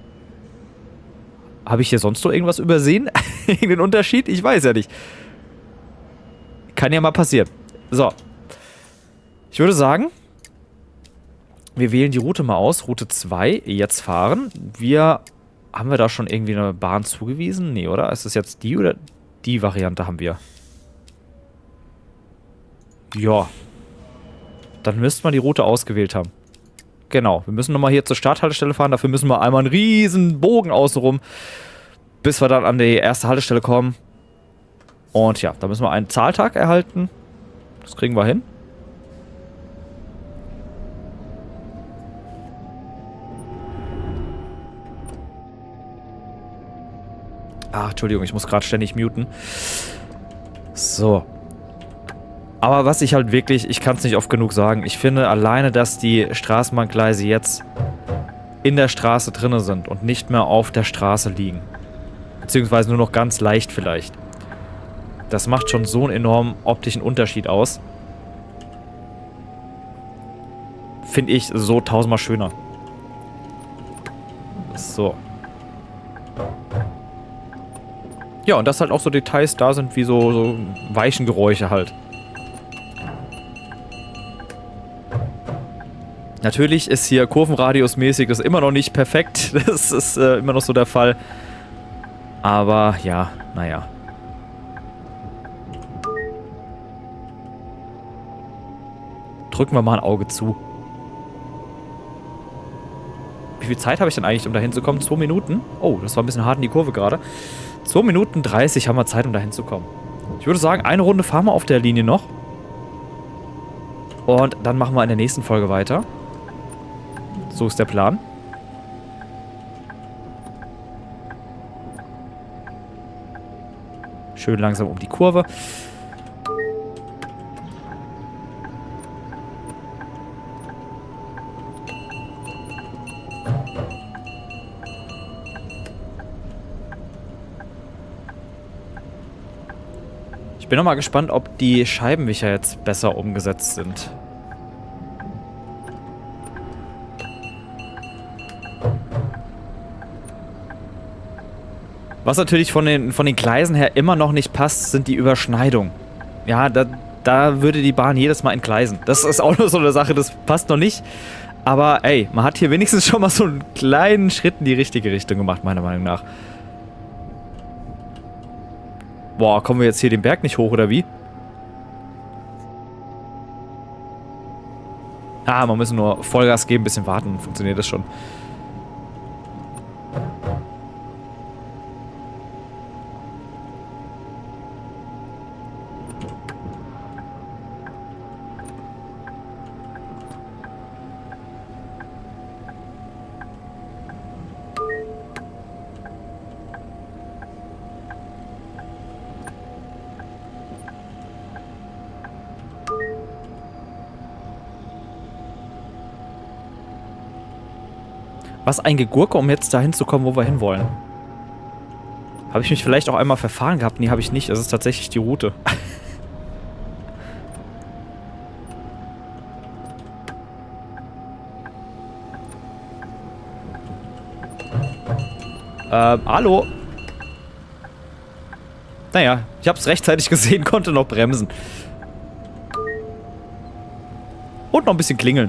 Habe ich hier sonst noch irgendwas übersehen? Irgendeinen Unterschied? Ich weiß ja nicht. Kann ja mal passieren. So. Ich würde sagen, wir wählen die Route mal aus. Route 2, jetzt fahren. Haben wir da schon irgendwie eine Bahn zugewiesen? Nee, oder? Ist das jetzt die oder die Variante haben wir? Ja. Dann müsste man die Route ausgewählt haben. Genau, wir müssen nochmal hier zur Starthaltestelle fahren. Dafür müssen wir einmal einen riesen Bogen außenrum, bis wir dann an die erste Haltestelle kommen. Und ja, da müssen wir einen Zahltag erhalten. Das kriegen wir hin. Ach, Entschuldigung, ich muss gerade ständig muten. So. Aber was ich halt wirklich, ich kann es nicht oft genug sagen, ich finde alleine, dass die Straßenbahngleise jetzt in der Straße drinne sind und nicht mehr auf der Straße liegen. Beziehungsweise nur noch ganz leicht vielleicht. Das macht schon so einen enormen optischen Unterschied aus. Finde ich so tausendmal schöner. So. Ja, und dass halt auch so Details da sind, wie so Weichengeräusche halt. Natürlich ist hier kurvenradiusmäßig das immer noch nicht perfekt. Das ist immer noch so der Fall. Aber ja, naja. Drücken wir mal ein Auge zu. Wie viel Zeit habe ich denn eigentlich, um da hinzukommen? 2 Minuten? Oh, das war ein bisschen hart in die Kurve gerade. 2 Minuten 30 haben wir Zeit, um da hinzukommen. Ich würde sagen, eine Runde fahren wir auf der Linie noch. Und dann machen wir in der nächsten Folge weiter. So ist der Plan. Schön langsam um die Kurve. Ich bin nochmal gespannt, ob die Scheibenwischer jetzt besser umgesetzt sind. Was natürlich von den Gleisen her immer noch nicht passt, sind die Überschneidungen. Ja, da würde die Bahn jedes Mal entgleisen. Das ist auch nur so eine Sache, das passt noch nicht. Aber ey, man hat hier wenigstens schon mal so einen kleinen Schritt in die richtige Richtung gemacht, meiner Meinung nach. Boah, kommen wir jetzt hier den Berg nicht hoch, oder wie? Ah, man muss nur Vollgas geben, ein bisschen warten, funktioniert das schon. Was ein Gegurke, um jetzt dahin zu kommen, wo wir hinwollen. Habe ich mich vielleicht auch einmal verfahren gehabt? Nee, habe ich nicht. Das ist tatsächlich die Route. Hallo? Naja, ich habe es rechtzeitig gesehen, konnte noch bremsen. Und noch ein bisschen klingeln.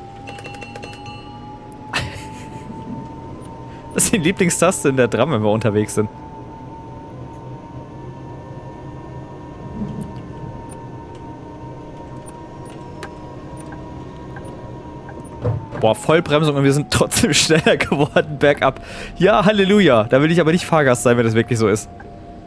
Das ist die Lieblingstaste in der Tram, wenn wir unterwegs sind. Boah, Vollbremsung und wir sind trotzdem schneller geworden bergab. Ja, Halleluja. Da will ich aber nicht Fahrgast sein, wenn das wirklich so ist.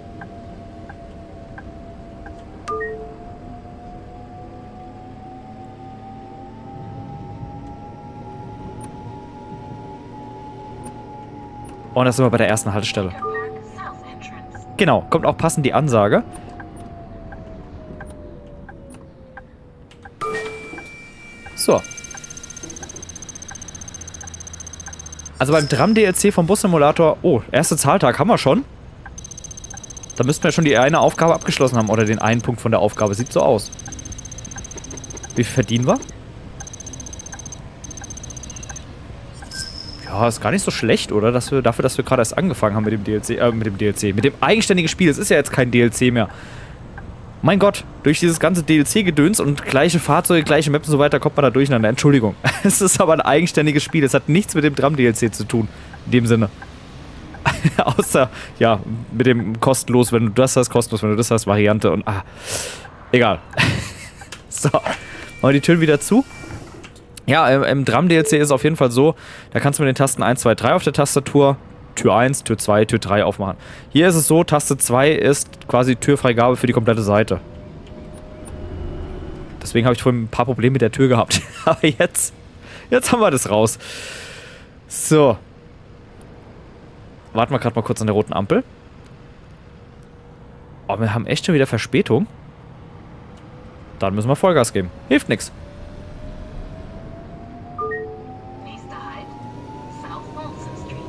Und das sind wir bei der ersten Haltestelle. Genau, kommt auch passend die Ansage. So. Also beim Tram-DLC vom Bus-Simulator... Oh, erster Zahltag haben wir schon. Da müssten wir schon die eine Aufgabe abgeschlossen haben. Oder den einen Punkt von der Aufgabe. Sieht so aus. Wie viel verdienen wir? Ja, ist gar nicht so schlecht, oder? Dafür, dass wir gerade erst angefangen haben mit dem DLC. Mit dem eigenständigen Spiel. Es ist ja jetzt kein DLC mehr. Mein Gott, durch dieses ganze DLC-Gedöns und gleiche Fahrzeuge, gleiche Maps und so weiter kommt man da durcheinander. Entschuldigung. Es ist aber ein eigenständiges Spiel. Es hat nichts mit dem Tram-DLC zu tun. In dem Sinne. Außer, ja, mit dem kostenlos, wenn du das hast, kostenlos, wenn du das hast, Variante und egal. So. Machen wir die Türen wieder zu. Ja, im Tram-DLC ist es auf jeden Fall so, da kannst du mit den Tasten 1, 2, 3 auf der Tastatur Tür 1, Tür 2, Tür 3 aufmachen. Hier ist es so, Taste 2 ist quasi Türfreigabe für die komplette Seite. Deswegen habe ich vorhin ein paar Probleme mit der Tür gehabt. Aber jetzt haben wir das raus. So. Warten wir gerade mal kurz an der roten Ampel. Oh, wir haben echt schon wieder Verspätung. dann müssen wir Vollgas geben. Hilft nichts. Nächster Halt, South Molson Street.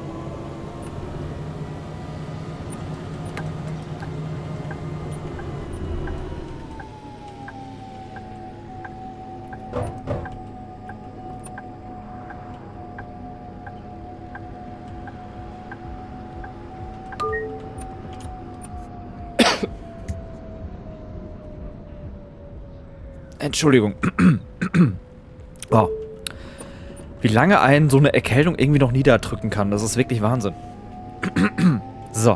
Entschuldigung. Oh. Wie lange einen so eine Erkältung irgendwie noch niederdrücken kann, das ist wirklich Wahnsinn. So.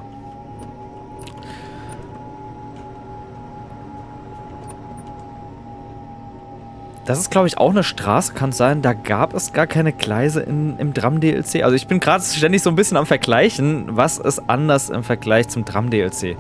Das ist, glaube ich, auch eine Straße, kann es sein. Da gab es gar keine Gleise im Drum-DLC. Also ich bin gerade ständig so ein bisschen am Vergleichen, was ist anders im Vergleich zum Drum-DLC.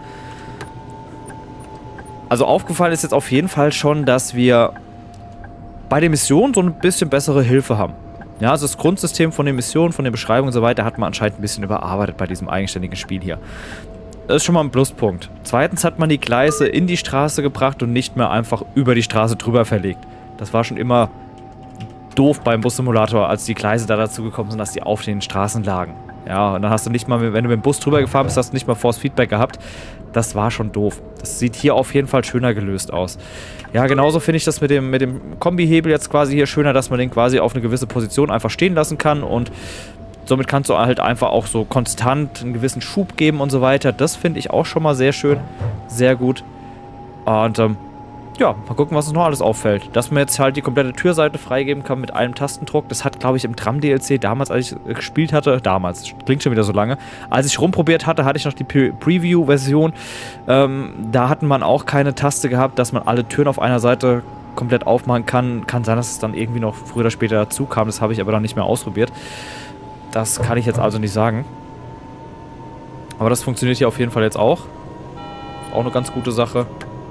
Also aufgefallen ist jetzt auf jeden Fall schon, dass wir bei den Missionen so ein bisschen bessere Hilfe haben. Ja, also das Grundsystem von den Missionen, von den Beschreibungen und so weiter hat man anscheinend ein bisschen überarbeitet bei diesem eigenständigen Spiel hier. Das ist schon mal ein Pluspunkt. Zweitens hat man die Gleise in die Straße gebracht und nicht mehr einfach über die Straße drüber verlegt. Das war schon immer doof beim Bus-Simulator, als die Gleise da dazu gekommen sind, dass die auf den Straßen lagen. Ja, und dann hast du nicht mal, wenn du mit dem Bus drüber gefahren bist, hast du nicht mal Force Feedback gehabt. Das war schon doof. Das sieht hier auf jeden Fall schöner gelöst aus. Ja, genauso finde ich das mit dem Kombihebel jetzt quasi hier schöner, dass man den quasi auf eine gewisse Position einfach stehen lassen kann und somit kannst du halt einfach auch so konstant einen gewissen Schub geben und so weiter. Das finde ich auch schon mal sehr schön, sehr gut. Und ja, mal gucken, was uns noch alles auffällt. Dass man jetzt halt die komplette Türseite freigeben kann mit einem Tastendruck. Das hat, glaube ich, im Tram-DLC damals, als ich gespielt hatte, damals, klingt schon wieder so lange, als ich rumprobiert hatte, hatte ich noch die Preview-Version. Da hatten man auch keine Taste gehabt, dass man alle Türen auf einer Seite komplett aufmachen kann. Kann sein, dass es dann irgendwie noch früher oder später dazu kam. Das habe ich aber dann nicht mehr ausprobiert. Das kann ich jetzt also nicht sagen. Aber das funktioniert hier auf jeden Fall jetzt auch. Ist auch eine ganz gute Sache.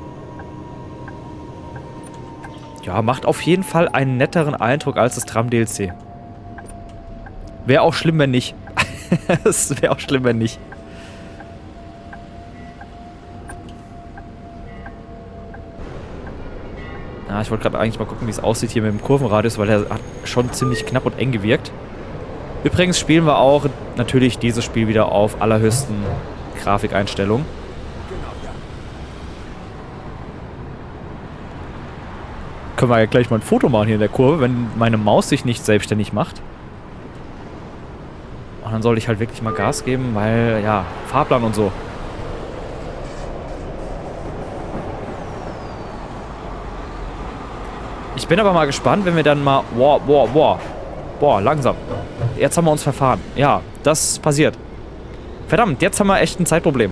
Ja, macht auf jeden Fall einen netteren Eindruck als das Tram-DLC. Wäre auch schlimm, wenn nicht. Es wäre auch schlimm, wenn nicht. Ja, ich wollte gerade eigentlich mal gucken, wie es aussieht hier mit dem Kurvenradius, weil der hat schon ziemlich knapp und eng gewirkt. Übrigens spielen wir auch natürlich dieses Spiel wieder auf allerhöchsten Grafikeinstellungen. Können wir ja gleich mal ein Foto machen hier in der Kurve, wenn meine Maus sich nicht selbstständig macht. Und dann sollte ich halt wirklich mal Gas geben, weil, ja, Fahrplan und so. Ich bin aber mal gespannt, wenn wir dann mal... Boah, langsam. Jetzt haben wir uns verfahren. Ja, das passiert. Verdammt, jetzt haben wir echt ein Zeitproblem.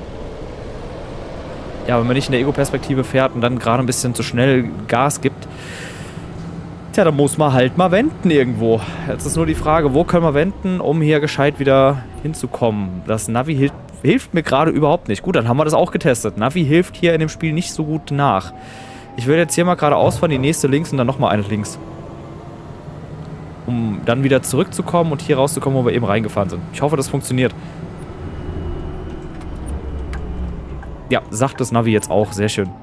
Ja, wenn man nicht in der Ego-Perspektive fährt und dann gerade ein bisschen zu schnell Gas gibt, tja, dann muss man halt mal wenden irgendwo. Jetzt ist nur die Frage, wo können wir wenden, um hier gescheit wieder hinzukommen. Das Navi hilft mir gerade überhaupt nicht. Gut, dann haben wir das auch getestet. Navi hilft hier in dem Spiel nicht so gut nach. Ich will jetzt hier mal gerade ausfahren, die nächste links und dann nochmal eine links. Um dann wieder zurückzukommen und hier rauszukommen, wo wir eben reingefahren sind. Ich hoffe, das funktioniert. Ja, sagt das Navi jetzt auch. Sehr schön.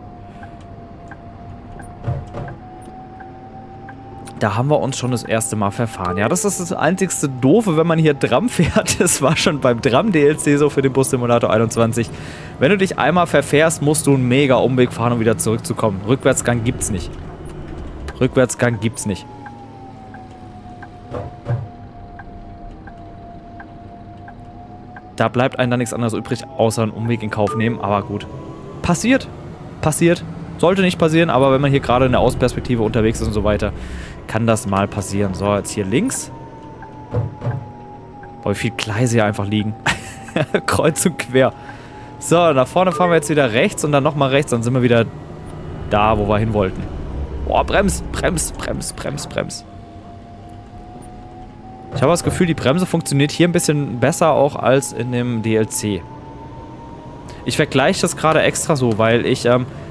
Da haben wir uns schon das erste Mal verfahren. Ja, das ist das einzigste Doofe, wenn man hier Tram fährt. Das war schon beim Tram-DLC so für den Bus Simulator 21. Wenn du dich einmal verfährst, musst du einen mega Umweg fahren, um wieder zurückzukommen. Rückwärtsgang gibt's nicht. Rückwärtsgang gibt's nicht. Da bleibt einem dann nichts anderes übrig, außer einen Umweg in Kauf nehmen. Aber gut. Passiert. Passiert. Sollte nicht passieren, aber wenn man hier gerade in der Außenperspektive unterwegs ist und so weiter, kann das mal passieren. So, jetzt hier links. Boah, wie viele Gleise hier einfach liegen. Kreuz und quer. So, nach vorne fahren wir jetzt wieder rechts und dann nochmal rechts. Dann sind wir wieder da, wo wir hin wollten. Boah, Brems, Brems, Brems, Brems, Brems. Ich habe das Gefühl, die Bremse funktioniert hier ein bisschen besser auch als in dem DLC. Ich vergleiche das gerade extra so, weil ich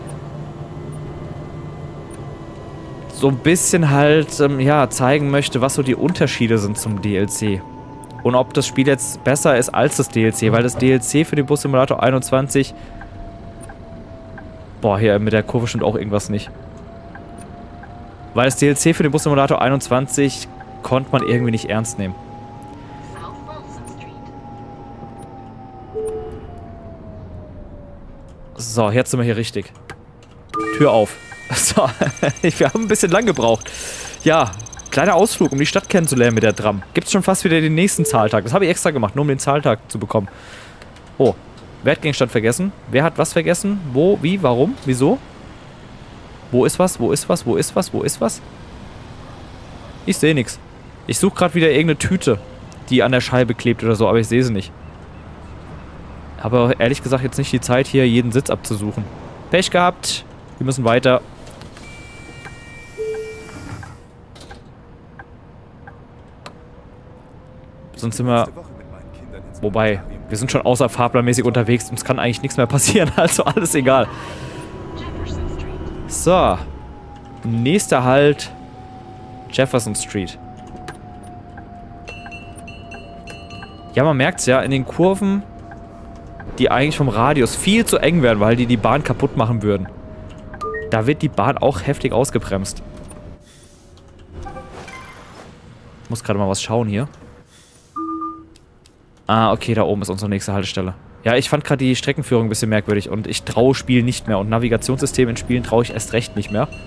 so ein bisschen halt ja, zeigen möchte, was so die Unterschiede sind zum DLC. Und ob das Spiel jetzt besser ist als das DLC, weil das DLC für den Bus Simulator 21... Boah, hier mit der Kurve stimmt auch irgendwas nicht. Weil das DLC für den Bus-Simulator 21 konnte man irgendwie nicht ernst nehmen. South Folsom Street. So, jetzt sind wir hier richtig. Tür auf. So, wir haben ein bisschen lang gebraucht. Ja, kleiner Ausflug, um die Stadt kennenzulernen mit der Tram. Gibt's schon fast wieder den nächsten Zahltag. Das habe ich extra gemacht, nur um den Zahltag zu bekommen. Oh, Wertgegenstand vergessen. Wer hat was vergessen? Wo, wie, warum, wieso? Wo ist was? Wo ist was? Wo ist was? Wo ist was? Ich sehe nichts. Ich suche gerade wieder irgendeine Tüte, die an der Scheibe klebt oder so, aber ich sehe sie nicht. Aber ehrlich gesagt jetzt nicht die Zeit, hier jeden Sitz abzusuchen. Pech gehabt. Wir müssen weiter. Sonst sind wir... Wobei, wir sind schon außerfahrplanmäßig unterwegs. Uns kann eigentlich nichts mehr passieren, also alles egal. Jefferson Street. So. Nächster Halt. Jefferson Street. Ja, man merkt es ja, in den Kurven, die eigentlich vom Radius viel zu eng werden, weil die Bahn kaputt machen würden. Da wird die Bahn auch heftig ausgebremst. Ich muss gerade mal was schauen hier. Ah, okay, da oben ist unsere nächste Haltestelle. Ja, ich fand gerade die Streckenführung ein bisschen merkwürdig und ich traue Spielen nicht mehr. Und Navigationssystem in Spielen traue ich erst recht nicht mehr.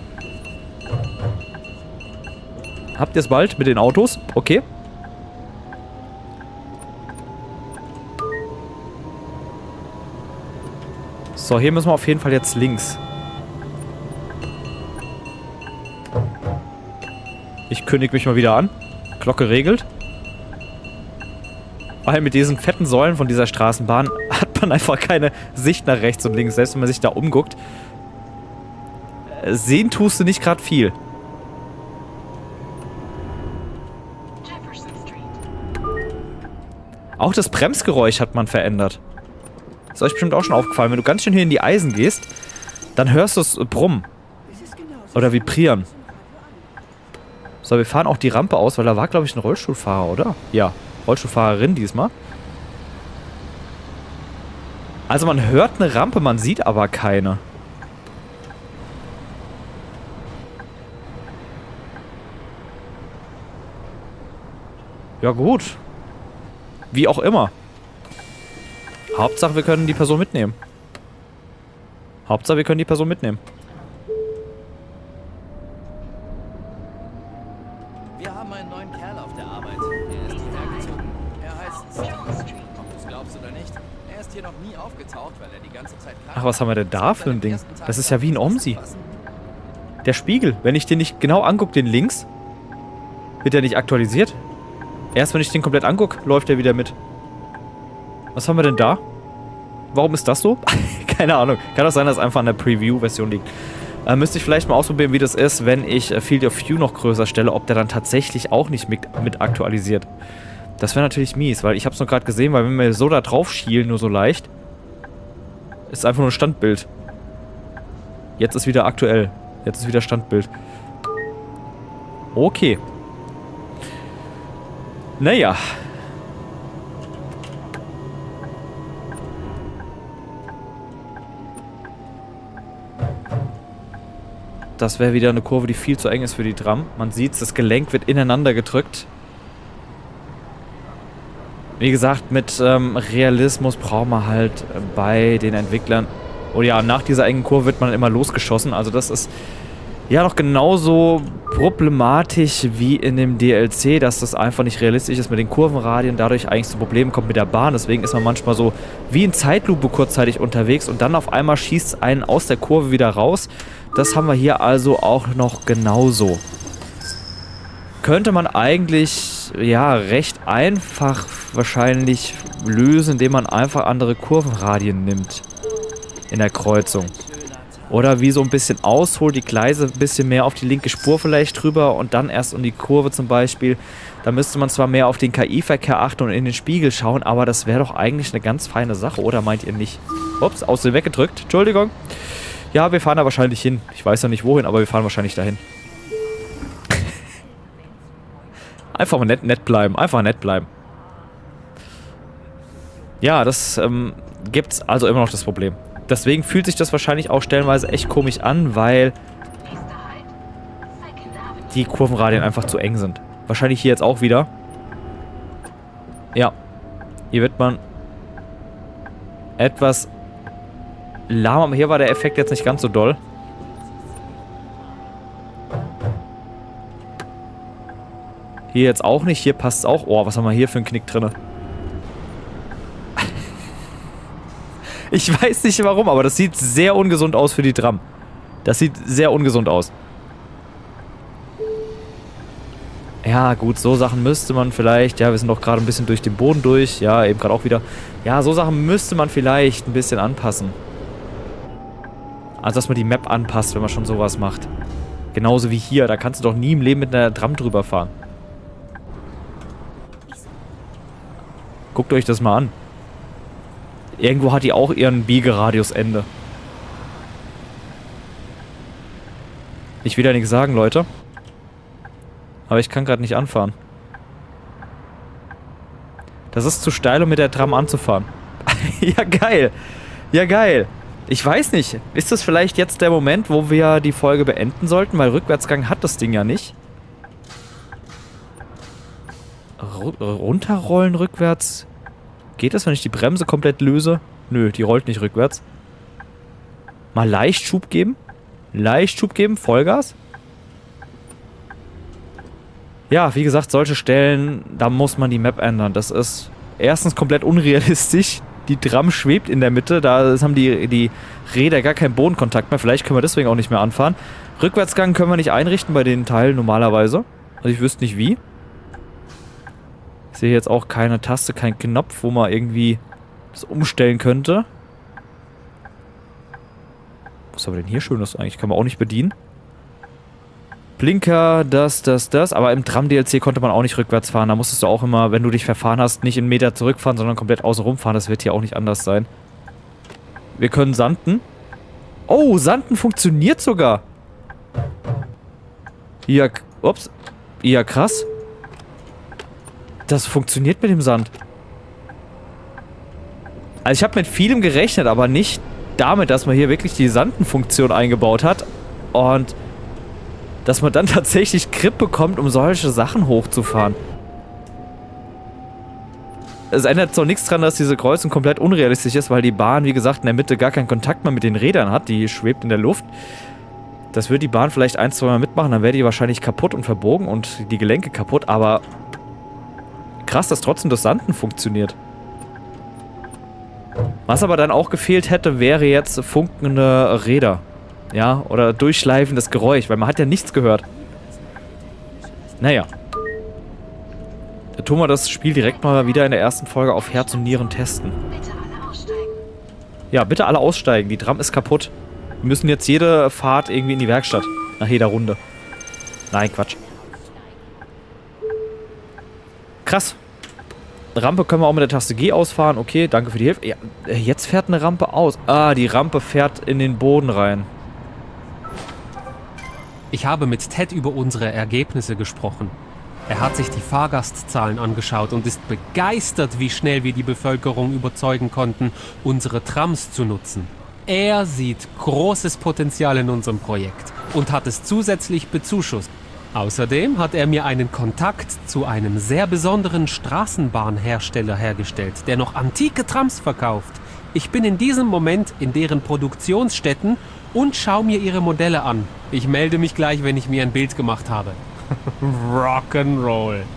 Habt ihr es bald mit den Autos? Okay. So, hier müssen wir auf jeden Fall jetzt links. Ich kündige mich mal wieder an. Glocke regelt. Weil mit diesen fetten Säulen von dieser Straßenbahn hat man einfach keine Sicht nach rechts und links. Selbst wenn man sich da umguckt. Sehen tust du nicht gerade viel. Jefferson Street. Auch das Bremsgeräusch hat man verändert. Ist euch bestimmt auch schon aufgefallen. Wenn du ganz schön hier in die Eisen gehst, dann hörst du es brummen. Oder vibrieren. So, wir fahren auch die Rampe aus, weil da war, glaube ich, ein Rollstuhlfahrer, oder? Ja, Rollstuhlfahrerin diesmal. Also man hört eine Rampe, man sieht aber keine. Ja gut. Wie auch immer. Hauptsache, wir können die Person mitnehmen. Hauptsache, wir können die Person mitnehmen. Wir haben einen neuen Kerl auf der Arbeit. Er ist hierher gezogen. Er heißt John Street. ob du es glaubst oder nicht. Er ist hier noch nie aufgetaucht, weil er die ganze Zeit krank Ach, was haben wir denn da für ein Ding? Das ist ja wie ein Omsi. Der Spiegel. Wenn ich den nicht genau angucke, den links, wird der nicht aktualisiert. Erst wenn ich den komplett angucke, läuft der wieder mit. Was haben wir denn da? Warum ist das so? Keine Ahnung. Kann auch sein, dass es einfach an der Preview-Version liegt. Müsste ich vielleicht mal ausprobieren, wie das ist, wenn ich Field of View noch größer stelle, ob der dann tatsächlich auch nicht mit aktualisiert. Das wäre natürlich mies, weil ich habe es noch gerade gesehen, weil wenn wir so da drauf schielen, nur so leicht, ist einfach nur ein Standbild. Jetzt ist wieder aktuell. Jetzt ist wieder Standbild. Okay. Naja. Das wäre wieder eine Kurve, die viel zu eng ist für die Tram. Man sieht, das Gelenk wird ineinander gedrückt. Wie gesagt, mit Realismus braucht man halt bei den Entwicklern... Oh ja, nach dieser engen Kurve wird man immer losgeschossen. Also das ist ja noch genauso problematisch wie in dem DLC, dass das einfach nicht realistisch ist mit den Kurvenradien, dadurch eigentlich zu Problemen kommt mit der Bahn. Deswegen ist man manchmal so wie in Zeitlupe kurzzeitig unterwegs und dann auf einmal schießt es einen aus der Kurve wieder raus. Das haben wir hier also auch noch genauso. Könnte man eigentlich, ja, recht einfach wahrscheinlich lösen, indem man einfach andere Kurvenradien nimmt in der Kreuzung. Oder wie so ein bisschen ausholt, die Gleise ein bisschen mehr auf die linke Spur vielleicht drüber und dann erst um die Kurve zum Beispiel. Da müsste man zwar mehr auf den KI-Verkehr achten und in den Spiegel schauen, aber das wäre doch eigentlich eine ganz feine Sache, oder meint ihr nicht? Ups, aus dem weggedrückt, Entschuldigung. Ja, wir fahren da wahrscheinlich hin. Ich weiß noch nicht wohin, aber wir fahren wahrscheinlich dahin. Einfach mal nett bleiben, einfach nett bleiben. Ja, das gibt's also immer noch das Problem. deswegen fühlt sich das wahrscheinlich auch stellenweise echt komisch an, weil Nächster Halt. Second Avenue. die Kurvenradien einfach zu eng sind. Wahrscheinlich hier jetzt auch wieder. Ja. Hier wird man etwas lahm, aber hier war der Effekt jetzt nicht ganz so doll. Hier jetzt auch nicht. Hier passt es auch. Oh, was haben wir hier für einen Knick drin? Ich weiß nicht warum, aber das sieht sehr ungesund aus für die Tram. Das sieht sehr ungesund aus. Ja, gut, so Sachen müsste man vielleicht... Ja, wir sind doch gerade ein bisschen durch den Boden durch. Ja, eben gerade auch wieder. Ja, so Sachen müsste man vielleicht ein bisschen anpassen. Also, dass man die Map anpasst, wenn man schon sowas macht. Genauso wie hier. Da kannst du doch nie im Leben mit einer Tram drüber fahren. Guckt euch das mal an. Irgendwo hat die auch ihren Biegeradiusende. Ich will ja nichts sagen, Leute. Aber ich kann gerade nicht anfahren. Das ist zu steil, um mit der Tram anzufahren. Ja, geil. Ja, geil. Ich weiß nicht. Ist das vielleicht jetzt der Moment, wo wir die Folge beenden sollten? Weil Rückwärtsgang hat das Ding ja nicht. Runterrollen rückwärts. Geht das, wenn ich die Bremse komplett löse? Nö, die rollt nicht rückwärts. Mal leicht Schub geben. Leicht Schub geben, Vollgas. Ja, wie gesagt, solche Stellen, da muss man die Map ändern. Das ist erstens komplett unrealistisch. Die Tram schwebt in der Mitte, da haben die Räder gar keinen Bodenkontakt mehr. Vielleicht können wir deswegen auch nicht mehr anfahren. Rückwärtsgang können wir nicht einrichten bei den Teilen normalerweise. Also ich wüsste nicht wie. Ich sehe jetzt auch keine Taste, keinen Knopf, wo man irgendwie das umstellen könnte. Was haben wir denn hier Schönes eigentlich? Kann man auch nicht bedienen. Blinker, das. Aber im Tram-DLC konnte man auch nicht rückwärts fahren. Da musstest du auch immer, wenn du dich verfahren hast, nicht einen Meter zurückfahren, sondern komplett außen rumfahren. Das wird hier auch nicht anders sein. Wir können sanden. Oh, Sanden funktioniert sogar. Ja, ups. Ja, krass. Das funktioniert mit dem Sand. Also ich habe mit vielem gerechnet, aber nicht damit, dass man hier wirklich die Sandenfunktion eingebaut hat. Und dass man dann tatsächlich Grip bekommt, um solche Sachen hochzufahren. Es ändert zwar nichts dran, dass diese Kreuzung komplett unrealistisch ist, weil die Bahn, wie gesagt, in der Mitte gar keinen Kontakt mehr mit den Rädern hat. Die schwebt in der Luft. Das wird die Bahn vielleicht 1-2 Mal mitmachen, dann wäre die wahrscheinlich kaputt und verbogen und die Gelenke kaputt, aber krass, dass trotzdem das Sanden funktioniert. Was aber dann auch gefehlt hätte, wäre jetzt funkende Räder. Ja, oder durchschleifendes Geräusch, weil man hat ja nichts gehört. Naja. Da tun wir das Spiel direkt mal wieder in der ersten Folge auf Herz und Nieren testen. Bitte alle aussteigen. Ja, bitte alle aussteigen. Die Tram ist kaputt. Wir müssen jetzt jede Fahrt irgendwie in die Werkstatt. Nach jeder Runde. Nein, Quatsch. Krass. Rampe können wir auch mit der Taste G ausfahren. Okay, danke für die Hilfe. Ja, jetzt fährt eine Rampe aus. Ah, die Rampe fährt in den Boden rein. Ich habe mit Ted über unsere Ergebnisse gesprochen. Er hat sich die Fahrgastzahlen angeschaut und ist begeistert, wie schnell wir die Bevölkerung überzeugen konnten, unsere Trams zu nutzen. Er sieht großes Potenzial in unserem Projekt und hat es zusätzlich bezuschusst. Außerdem hat er mir einen Kontakt zu einem sehr besonderen Straßenbahnhersteller hergestellt, der noch antike Trams verkauft. Ich bin in diesem Moment in deren Produktionsstätten und schaue mir ihre Modelle an. Ich melde mich gleich, wenn ich mir ein Bild gemacht habe. Rock'n'Roll.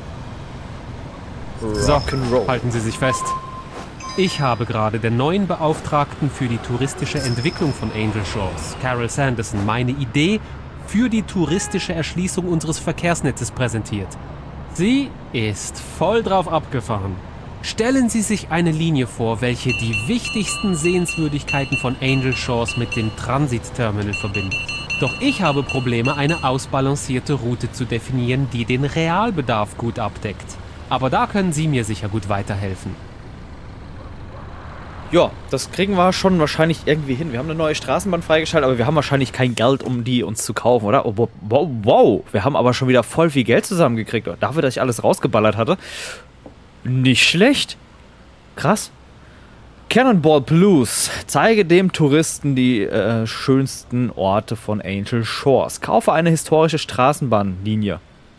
So, halten Sie sich fest. Ich habe gerade der neuen Beauftragten für die touristische Entwicklung von Angel Shores, Carol Sanderson, meine Idee für die touristische Erschließung unseres Verkehrsnetzes präsentiert. Sie ist voll drauf abgefahren. Stellen Sie sich eine Linie vor, welche die wichtigsten Sehenswürdigkeiten von Angel Shores mit dem Transitterminal verbindet. Doch ich habe Probleme, eine ausbalancierte Route zu definieren, die den Realbedarf gut abdeckt. Aber da können Sie mir sicher gut weiterhelfen. Ja, das kriegen wir schon wahrscheinlich irgendwie hin. Wir haben eine neue Straßenbahn freigeschaltet, aber wir haben wahrscheinlich kein Geld, um die uns zu kaufen, oder? Oh, wow, wir haben aber schon wieder voll viel Geld zusammengekriegt. Dafür, dass ich alles rausgeballert hatte. Nicht schlecht. Krass. Cannonball Blues. Zeige dem Touristen die schönsten Orte von Angel Shores. Kaufe eine historische Straßenbahnlinie.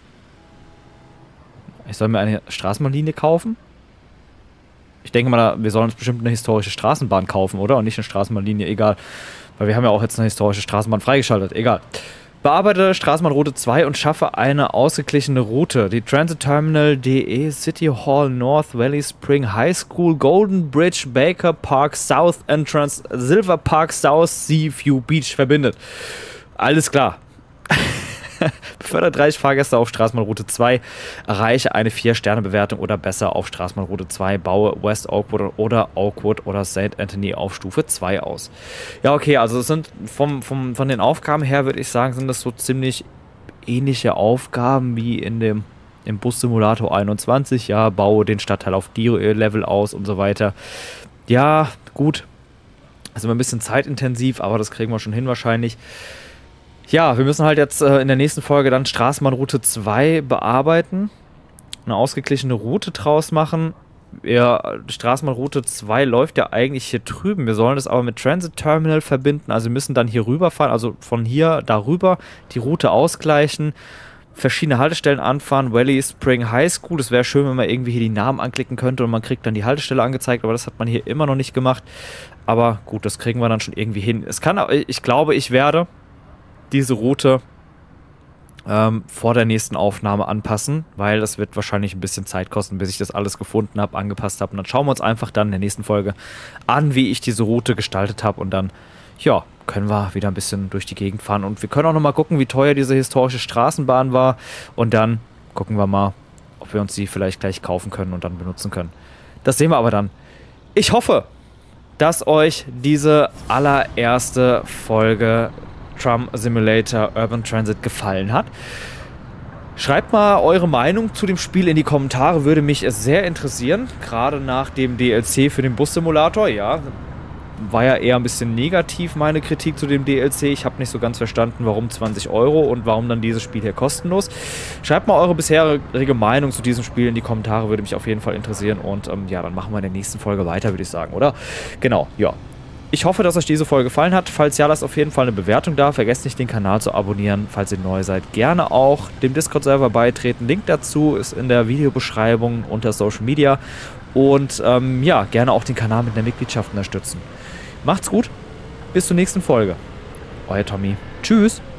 Ich soll mir eine Straßenbahnlinie kaufen? Ich denke mal, wir sollen uns bestimmt eine historische Straßenbahn kaufen, oder? Und nicht eine Straßenbahnlinie, egal. Weil wir haben ja auch jetzt eine historische Straßenbahn freigeschaltet, egal. Bearbeite Straßenbahnroute 2 und schaffe eine ausgeglichene Route. Die Transit Terminal DE, City Hall North, Valley Spring High School, Golden Bridge, Baker Park, South Entrance, Silver Park, South Sea View Beach verbindet. Alles klar. Befördere 30 Fahrgäste auf Straßenbahnroute 2, erreiche eine 4-Sterne-Bewertung oder besser auf Straßenbahnroute 2, baue West Oakwood oder St. Anthony auf Stufe 2 aus. Ja, okay, also es sind von den Aufgaben her, würde ich sagen, sind das so ziemlich ähnliche Aufgaben wie im Bus-Simulator 21. Ja, baue den Stadtteil auf die Level aus und so weiter. Ja, gut. Also ein bisschen zeitintensiv, aber das kriegen wir schon hin wahrscheinlich. Ja, wir müssen halt jetzt in der nächsten Folge dann Straßenbahnroute 2 bearbeiten. Eine ausgeglichene Route draus machen. Ja, Straßenbahnroute 2 läuft ja eigentlich hier drüben. Wir sollen das aber mit Transit Terminal verbinden. Also wir müssen dann hier rüberfahren, also von hier darüber die Route ausgleichen. Verschiedene Haltestellen anfahren. Valley Spring High School. Das wäre schön, wenn man irgendwie hier die Namen anklicken könnte und man kriegt dann die Haltestelle angezeigt. Aber das hat man hier immer noch nicht gemacht. Aber gut, das kriegen wir dann schon irgendwie hin. Ich glaube, ich werde diese Route vor der nächsten Aufnahme anpassen, weil das wird wahrscheinlich ein bisschen Zeit kosten, bis ich das alles gefunden habe, angepasst habe. Und dann schauen wir uns einfach dann in der nächsten Folge an, wie ich diese Route gestaltet habe. Und dann, ja, können wir wieder ein bisschen durch die Gegend fahren. Und wir können auch nochmal gucken, wie teuer diese historische Straßenbahn war. Und dann gucken wir mal, ob wir uns die vielleicht gleich kaufen können und dann benutzen können. Das sehen wir aber dann. Ich hoffe, dass euch diese allererste Folge Tram Simulator Urban Transit gefallen hat. Schreibt mal eure Meinung zu dem Spiel in die Kommentare, würde mich sehr interessieren. Gerade nach dem DLC für den Bus-Simulator, ja. War ja eher ein bisschen negativ meine Kritik zu dem DLC. Ich habe nicht so ganz verstanden, warum 20 € und warum dann dieses Spiel hier kostenlos. Schreibt mal eure bisherige Meinung zu diesem Spiel in die Kommentare, würde mich auf jeden Fall interessieren. Und ja, dann machen wir in der nächsten Folge weiter, würde ich sagen, oder? Genau, ja. Ich hoffe, dass euch diese Folge gefallen hat. Falls ja, lasst auf jeden Fall eine Bewertung da. Vergesst nicht, den Kanal zu abonnieren. Falls ihr neu seid, gerne auch dem Discord-Server beitreten. Link dazu ist in der Videobeschreibung unter Social Media. Und ja, gerne auch den Kanal mit einer Mitgliedschaft unterstützen. Macht's gut. Bis zur nächsten Folge. Euer Tommy. Tschüss.